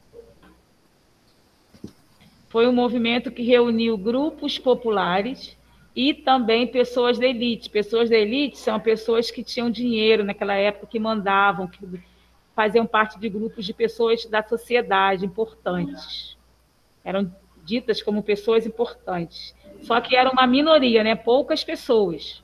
Foi um movimento que reuniu grupos populares e também pessoas da elite. Pessoas da elite são pessoas que tinham dinheiro naquela época, que mandavam, que faziam parte de grupos de pessoas da sociedade importantes. Eram ditas como pessoas importantes. Só que era uma minoria, né? Poucas pessoas.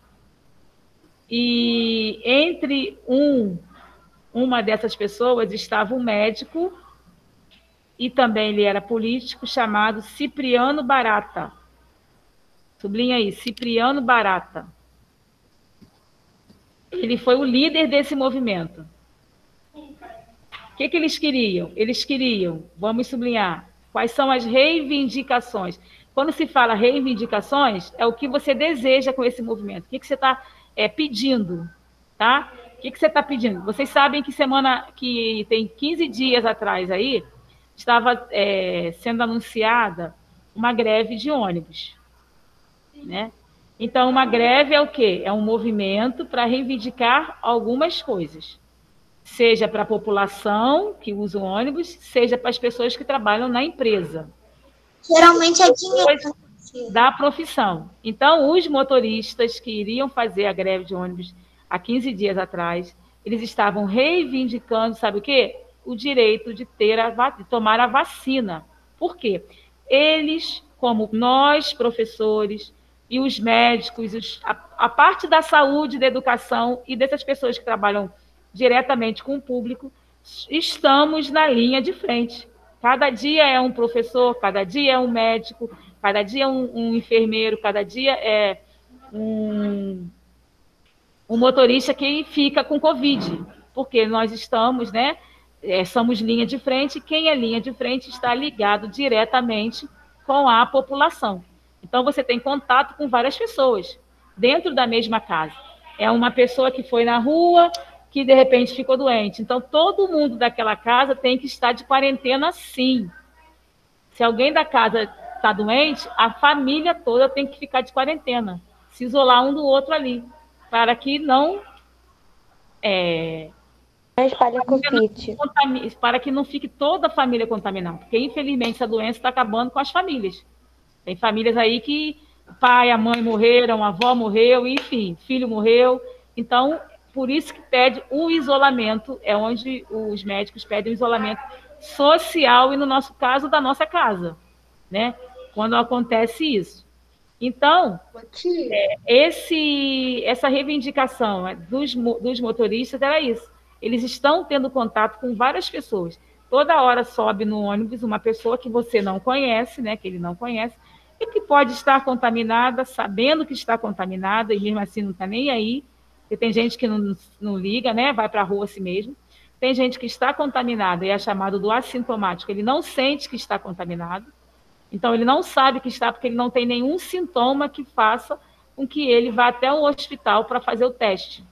E entre um, uma dessas pessoas estava um médico e também ele era político, chamado Cipriano Barata. Sublinha aí, Cipriano Barata. Ele foi o líder desse movimento. O que, que eles queriam? Eles queriam, vamos sublinhar, quais são as reivindicações. Quando se fala reivindicações, é o que você deseja com esse movimento. O que, que você está é, pedindo, tá? O que, que você está pedindo? Vocês sabem que semana, que tem quinze dias atrás aí, estava é, sendo anunciada uma greve de ônibus, né? Então, uma greve é o quê? É um movimento para reivindicar algumas coisas. Seja para a população que usa o ônibus, seja para as pessoas que trabalham na empresa. Geralmente é dinheiro. Da profissão. Então, os motoristas que iriam fazer a greve de ônibus há quinze dias atrás, eles estavam reivindicando, sabe o quê? O direito de, ter a, de tomar a vacina. Por quê? Eles, como nós, professores, e os médicos, os, a, a parte da saúde, da educação e dessas pessoas que trabalham diretamente com o público, estamos na linha de frente. Cada dia é um professor, cada dia é um médico, cada dia é um, um enfermeiro, cada dia é um, um motorista que fica com Covid, porque nós estamos, né, é, somos linha de frente, e quem é linha de frente está ligado diretamente com a população. Então, você tem contato com várias pessoas dentro da mesma casa. É uma pessoa que foi na rua, que de repente ficou doente. Então, todo mundo daquela casa tem que estar de quarentena, sim. Se alguém da casa está doente, a família toda tem que ficar de quarentena, se isolar um do outro ali, para que não... É, para que não fique toda a família contaminada, porque, infelizmente, essa doença está acabando com as famílias. Tem famílias aí que o pai, a mãe morreram, a avó morreu, enfim, filho morreu. Então, por isso que pede o isolamento, é onde os médicos pedem o isolamento social e, no nosso caso, da nossa casa, né? Quando acontece isso. Então, é, esse, essa reivindicação dos, dos motoristas era isso. Eles estão tendo contato com várias pessoas. Toda hora sobe no ônibus uma pessoa que você não conhece, né? Que ele não conhece, e que pode estar contaminada, sabendo que está contaminada, e mesmo assim não está nem aí. Porque tem gente que não, não liga, né? Vai para a rua assim mesmo. Tem gente que está contaminada e é chamado do assintomático. Ele não sente que está contaminado. Então, ele não sabe que está, porque ele não tem nenhum sintoma que faça com que ele vá até o hospital para fazer o teste.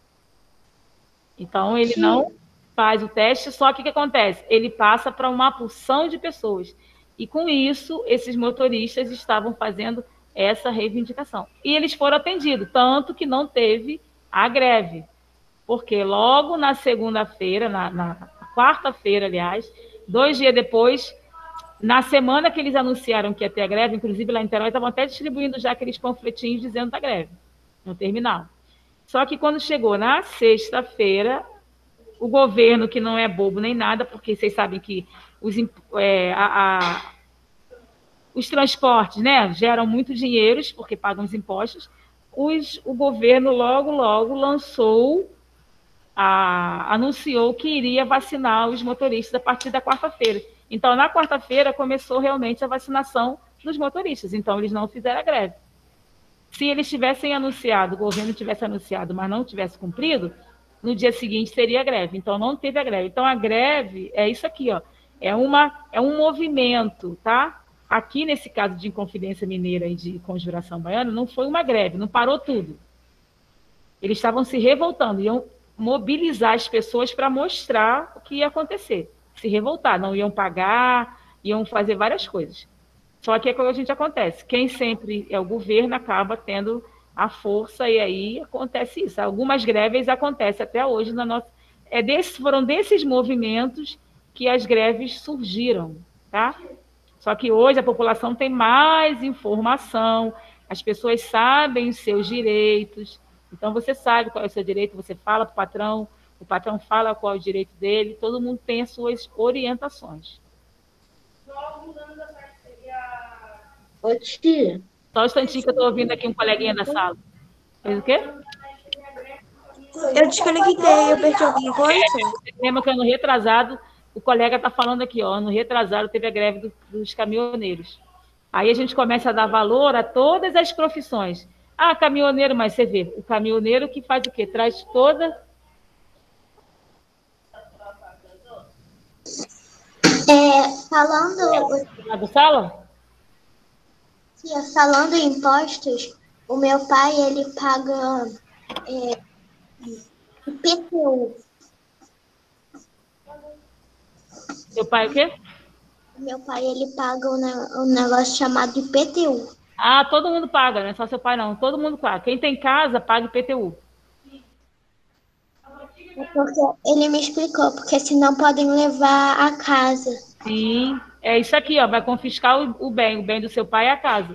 Então, ele Sim. não faz o teste, só que o que acontece? Ele passa para uma porção de pessoas. E, com isso, esses motoristas estavam fazendo essa reivindicação. E eles foram atendidos, tanto que não teve a greve. Porque logo na segunda-feira, na, na quarta-feira, aliás, dois dias depois, na semana que eles anunciaram que ia ter a greve, inclusive lá em Niterói, estavam até distribuindo já aqueles panfletinhos dizendo da greve, no terminal. Só que quando chegou na sexta-feira, o governo, que não é bobo nem nada, porque vocês sabem que os, é, a, a, os transportes, né, geram muito dinheiro, porque pagam os impostos, os, o governo logo, logo lançou, a, anunciou que iria vacinar os motoristas a partir da quarta-feira. Então, na quarta-feira, começou realmente a vacinação dos motoristas. Então, eles não fizeram a greve. Se eles tivessem anunciado, o governo tivesse anunciado, mas não tivesse cumprido, no dia seguinte seria a greve. Então, não teve a greve. Então, a greve é isso aqui, ó. É, uma, é um movimento, tá? Aqui, nesse caso de Inconfidência Mineira e de Conjuração Baiana, não foi uma greve, não parou tudo. Eles estavam se revoltando, iam mobilizar as pessoas para mostrar o que ia acontecer. Se revoltar, não iam pagar, iam fazer várias coisas. Só que é como a gente acontece. Quem sempre é o governo acaba tendo a força e aí acontece isso. Algumas greves acontecem até hoje na nossa. É desse, foram desses movimentos que as greves surgiram, tá? Só que hoje a população tem mais informação, as pessoas sabem os seus direitos. Então você sabe qual é o seu direito, você fala para o patrão, o patrão fala qual é o direito dele, todo mundo tem as suas orientações. Ô, tia, Só um instantinho que eu estou ouvindo aqui um coleguinha da sala. Fez o quê? Eu desconectei, eu perdi alguma coisa? É, lembra que ano retrasado, o colega está falando aqui, ó, ano retrasado teve a greve do, dos caminhoneiros. Aí a gente começa a dar valor a todas as profissões. Ah, caminhoneiro, mas você vê, o caminhoneiro que faz o quê? Traz toda... É, falando, A do sala? tia, falando em impostos, o meu pai, ele paga é, I P T U. Seu pai o quê? O meu pai, ele paga um, ne- um negócio chamado I P T U. Ah, todo mundo paga, não é só seu pai não, todo mundo paga. Quem tem casa, paga I P T U. É porque ele me explicou, porque senão podem levar a casa. Sim, é isso aqui, ó, vai confiscar o, o bem, o bem do seu pai é a casa.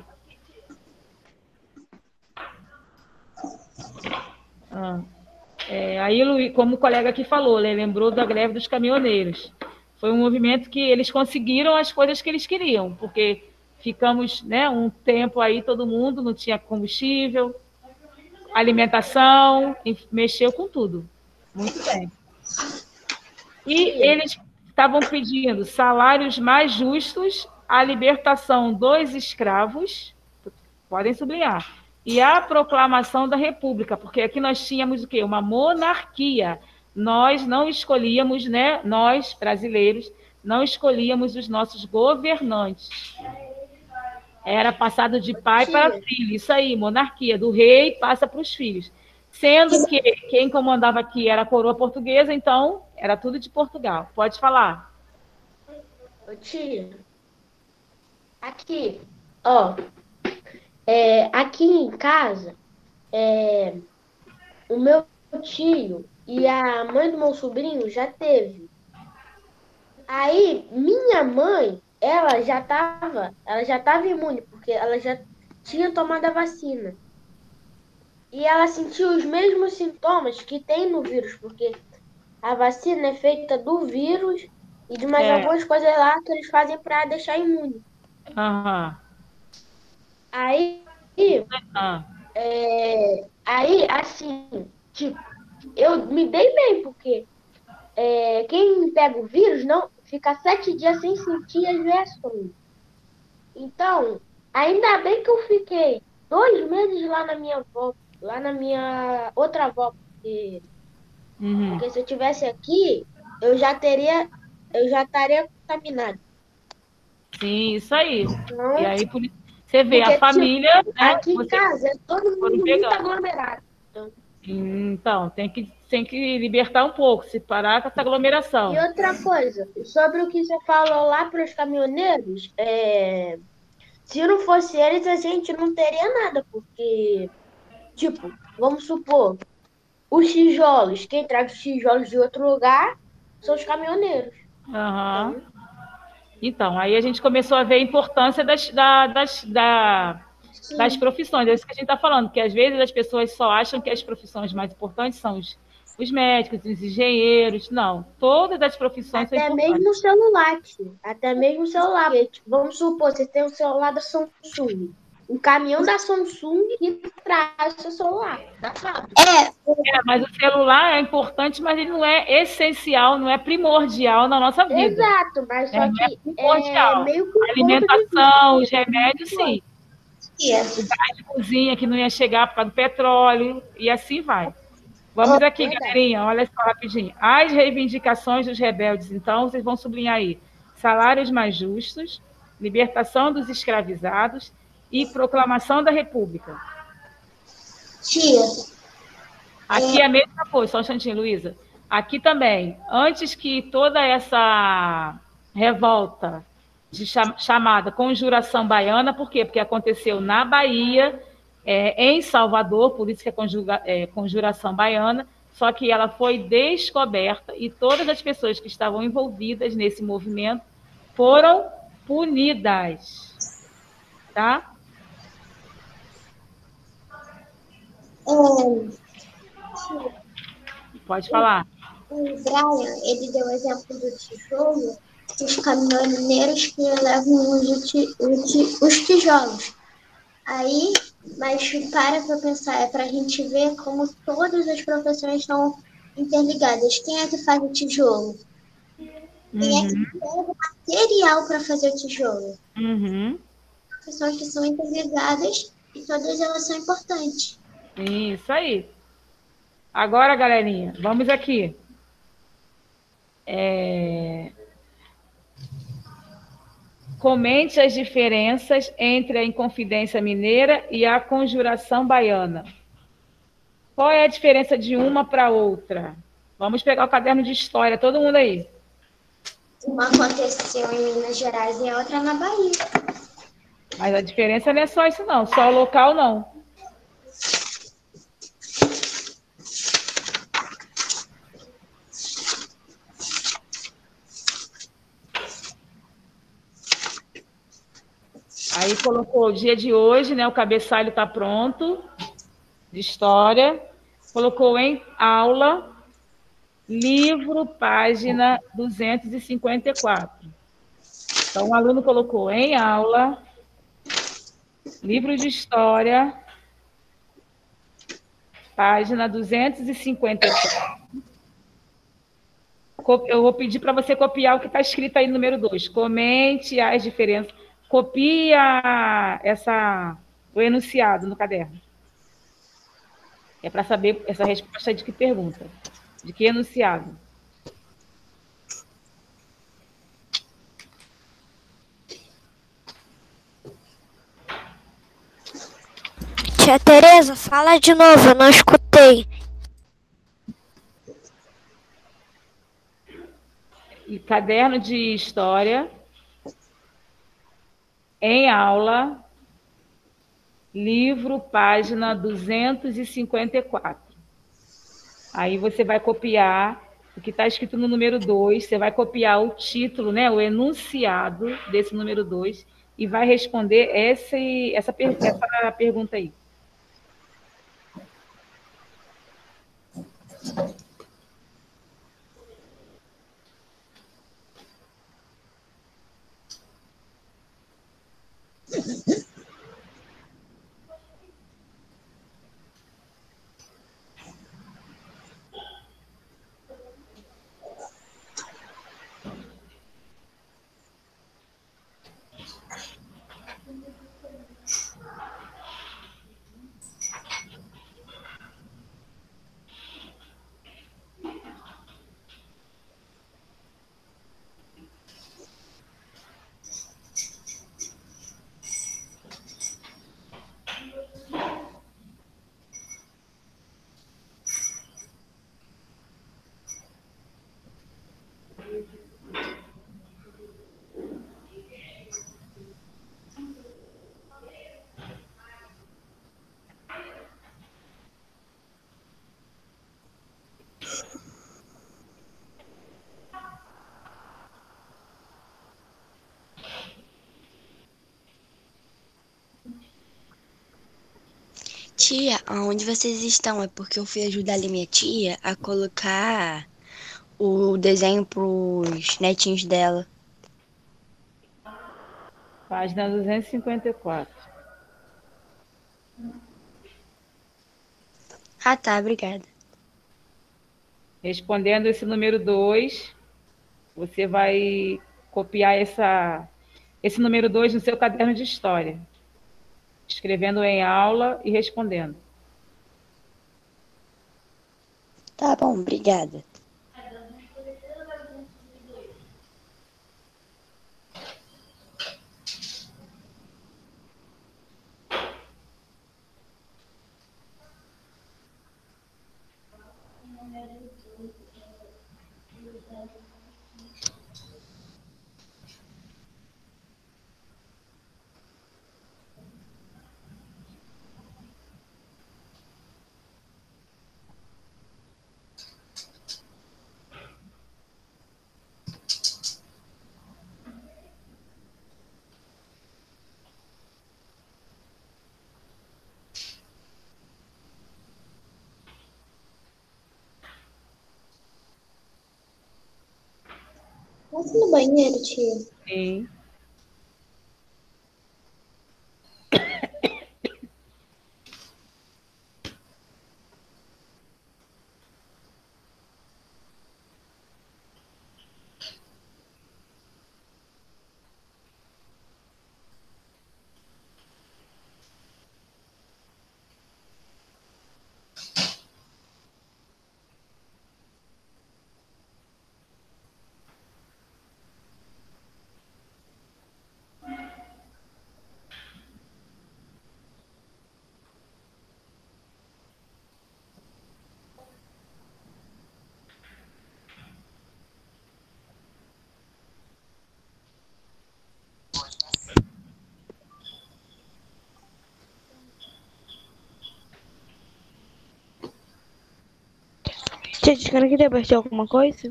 Ah, é, aí, Luiz, como o colega aqui falou, ele lembrou da greve dos caminhoneiros. Foi um movimento que eles conseguiram as coisas que eles queriam, porque ficamos, né, um tempo aí, todo mundo não tinha combustível, alimentação, e mexeu com tudo. Muito bem. E eles estavam pedindo salários mais justos, a libertação dos escravos, podem sublinhar, e a proclamação da República, porque aqui nós tínhamos o quê? Uma monarquia. Nós não escolhíamos, né? Nós, brasileiros, não escolhíamos os nossos governantes. Era passado de pai para filho. Isso aí, monarquia. Do rei passa para os filhos. Sendo que quem comandava aqui era a coroa portuguesa, então era tudo de Portugal. Pode falar. Ô, tia, aqui, ó, é, aqui em casa, é, o meu tio e a mãe do meu sobrinho já teve. Aí, minha mãe, ela já estava, ela já estava imune, porque ela já tinha tomado a vacina. E ela sentiu os mesmos sintomas que tem no vírus, porque a vacina é feita do vírus e de mais É. algumas coisas lá que eles fazem para deixar imune. Aham. Aí, Ah. é, aí, assim, tipo, eu me dei bem, porque é, quem pega o vírus não fica sete dias sem sentir as reações. Então, ainda bem que eu fiquei dois meses lá na minha avó, lá na minha outra avó, porque, Uhum. porque se eu tivesse aqui, eu já teria, eu já estaria contaminado. Sim, isso aí. Então, E aí, por isso, você vê, porque, a família... tipo, né, aqui em você- casa é todo mundo foram muito pegando. aglomerado. Então, Então, tem que, tem que libertar um pouco, se parar com essa aglomeração. e outra coisa, sobre o que você falou lá para os caminhoneiros, é, se não fosse eles, a gente não teria nada, porque, tipo, vamos supor, os tijolos, quem traz os tijolos de outro lugar são os caminhoneiros. Aham. Então, aí a gente começou a ver a importância das, da- das, da- das profissões. É isso que a gente está falando, que às vezes as pessoas só acham que as profissões mais importantes são os, os médicos, os engenheiros. Não, todas as profissões são Até importantes. mesmo o celular, tio. Até mesmo o celular. Porque, tipo, vamos supor, você tem um celular da Samsung. Um caminhão da Samsung que traz o seu celular. Dá fácil. É, mas o celular é importante, mas ele não é essencial, não é primordial na nossa vida. Exato, mas só É, não é que primordial. é meio que um A alimentação, ponto os de vista. remédios, sim. O gás de cozinha que não ia chegar por causa do petróleo, e assim vai. Vamos aqui, verdade. galerinha, olha só rapidinho. As reivindicações dos rebeldes, então, vocês vão sublinhar aí. Salários mais justos, libertação dos escravizados e proclamação da República. Tia, Aqui é a mesma coisa, só um instantinho, Luísa. Aqui também, antes que toda essa revolta de cha- chamada Conjuração Baiana, por quê? Porque aconteceu na Bahia, é, em Salvador, por isso que é, conjuga- é Conjuração Baiana, só que ela foi descoberta e todas as pessoas que estavam envolvidas nesse movimento foram punidas. Tá? é, Pode falar. o Brian, ele deu o exemplo do tijolo, os caminhoneiros que levam os, ti- os ti- os tijolos. Aí, mas para pra pensar, é pra gente ver como todas as profissões estão interligadas. Quem é que faz o tijolo? Quem é que Uhum, pega o material para fazer o tijolo? uhum. Profissões que são interligadas e todas elas são importantes. Isso aí. Agora, galerinha, vamos aqui. É, Comente as diferenças entre a Inconfidência Mineira e a Conjuração Baiana. Qual é a diferença de uma para outra? Vamos pegar o caderno de história, todo mundo aí. Uma aconteceu em Minas Gerais e a outra na Bahia. Mas a diferença não é só isso, não. Só o local, não. Aí colocou o dia de hoje, né? O cabeçalho está pronto, de história. Colocou em aula, livro, página duzentos e cinquenta e quatro. Então, o aluno colocou em aula, livro de história, página duzentos e cinquenta e quatro. Eu vou pedir para você copiar o que está escrito aí no número dois. Comente as diferenças. Copia essa, o enunciado no caderno. É para saber essa resposta de que pergunta. De que enunciado? Tia Tereza, fala de novo, eu não escutei. E caderno de história, em aula, livro, página duzentos e cinquenta e quatro. Aí você vai copiar o que está escrito no número dois, você vai copiar o título, né, o enunciado desse número dois, e vai responder esse, essa, per essa pergunta aí. Tia, aonde vocês estão? É porque eu fui ajudar ali minha tia a colocar o desenho pros netinhos dela. Página duzentos e cinquenta e quatro. Ah, tá, obrigada. Respondendo esse número dois, você vai copiar essa, esse número dois no seu caderno de história, escrevendo em aula e respondendo. Tá bom, obrigada. Posso ir no banheiro, tia? Sim. Tia, Tiscana queria apertar alguma coisa?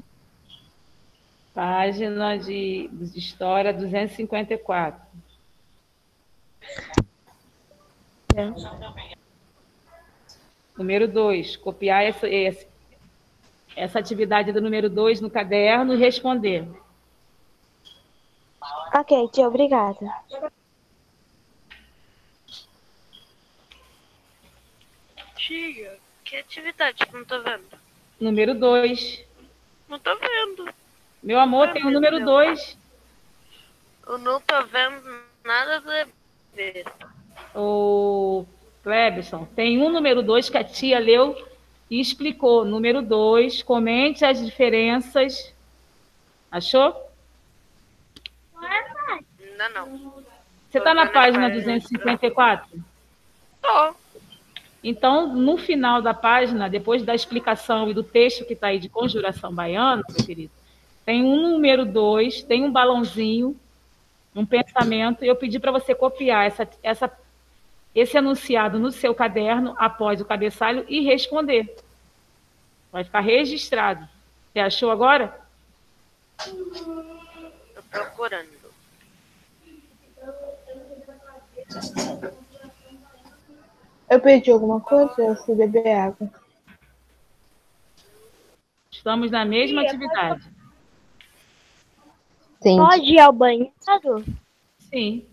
Página de, de História duzentos e cinquenta e quatro. É. Número dois, copiar essa, esse, essa atividade do número dois no caderno e responder. Ok, tia, obrigada. Tia, que atividade? Não tô vendo. Número dois. Não tô vendo. Meu amor, Ah, tem o meu número Deus. dois. Eu não tô vendo nada do bebê. O Clebson, tem um número dois que a tia leu e explicou. Número dois, comente as diferenças. Achou? Ainda não. Você está na vendo as página páginas duzentos e cinquenta e quatro? Tô. Então, no final da página, depois da explicação e do texto que está aí de conjuração baiana, meu querido, tem um número dois, tem um balãozinho, um pensamento, e eu pedi para você copiar essa, essa, esse enunciado no seu caderno, após o cabeçalho, e responder. Vai ficar registrado. Você achou agora? Tô procurando. Eu perdi alguma coisa? Eu fui beber água. Estamos na mesma atividade. Sim. Pode ir ao banheiro? Sim.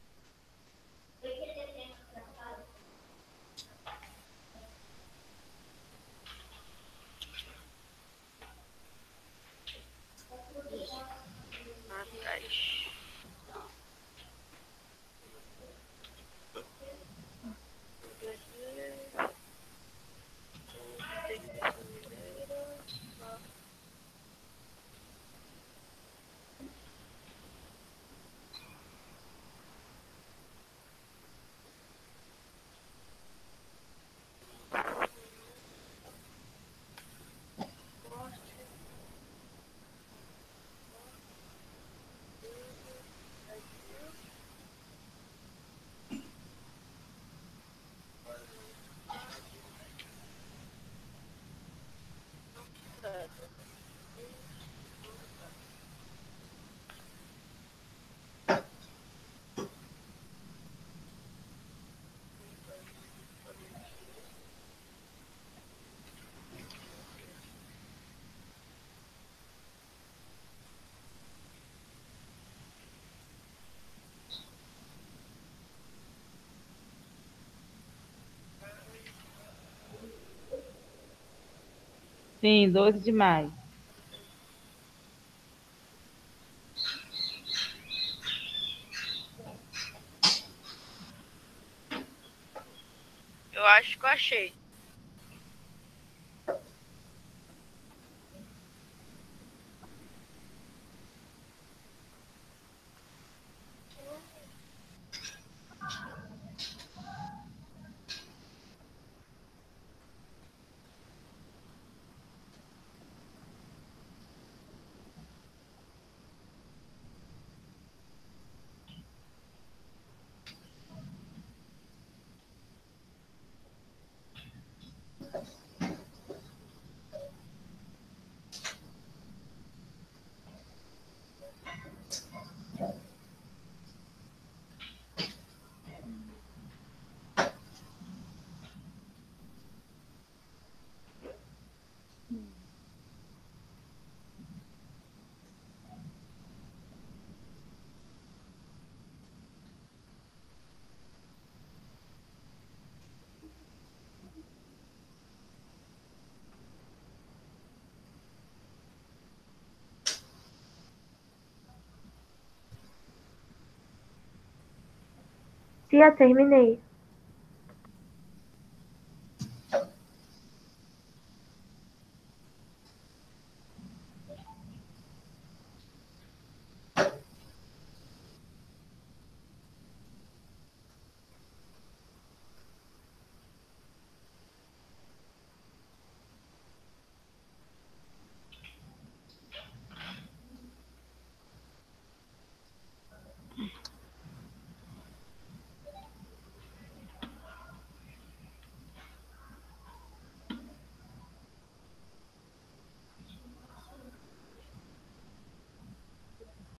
Sim, doze de maio. Eu acho que eu achei. Tia, terminei.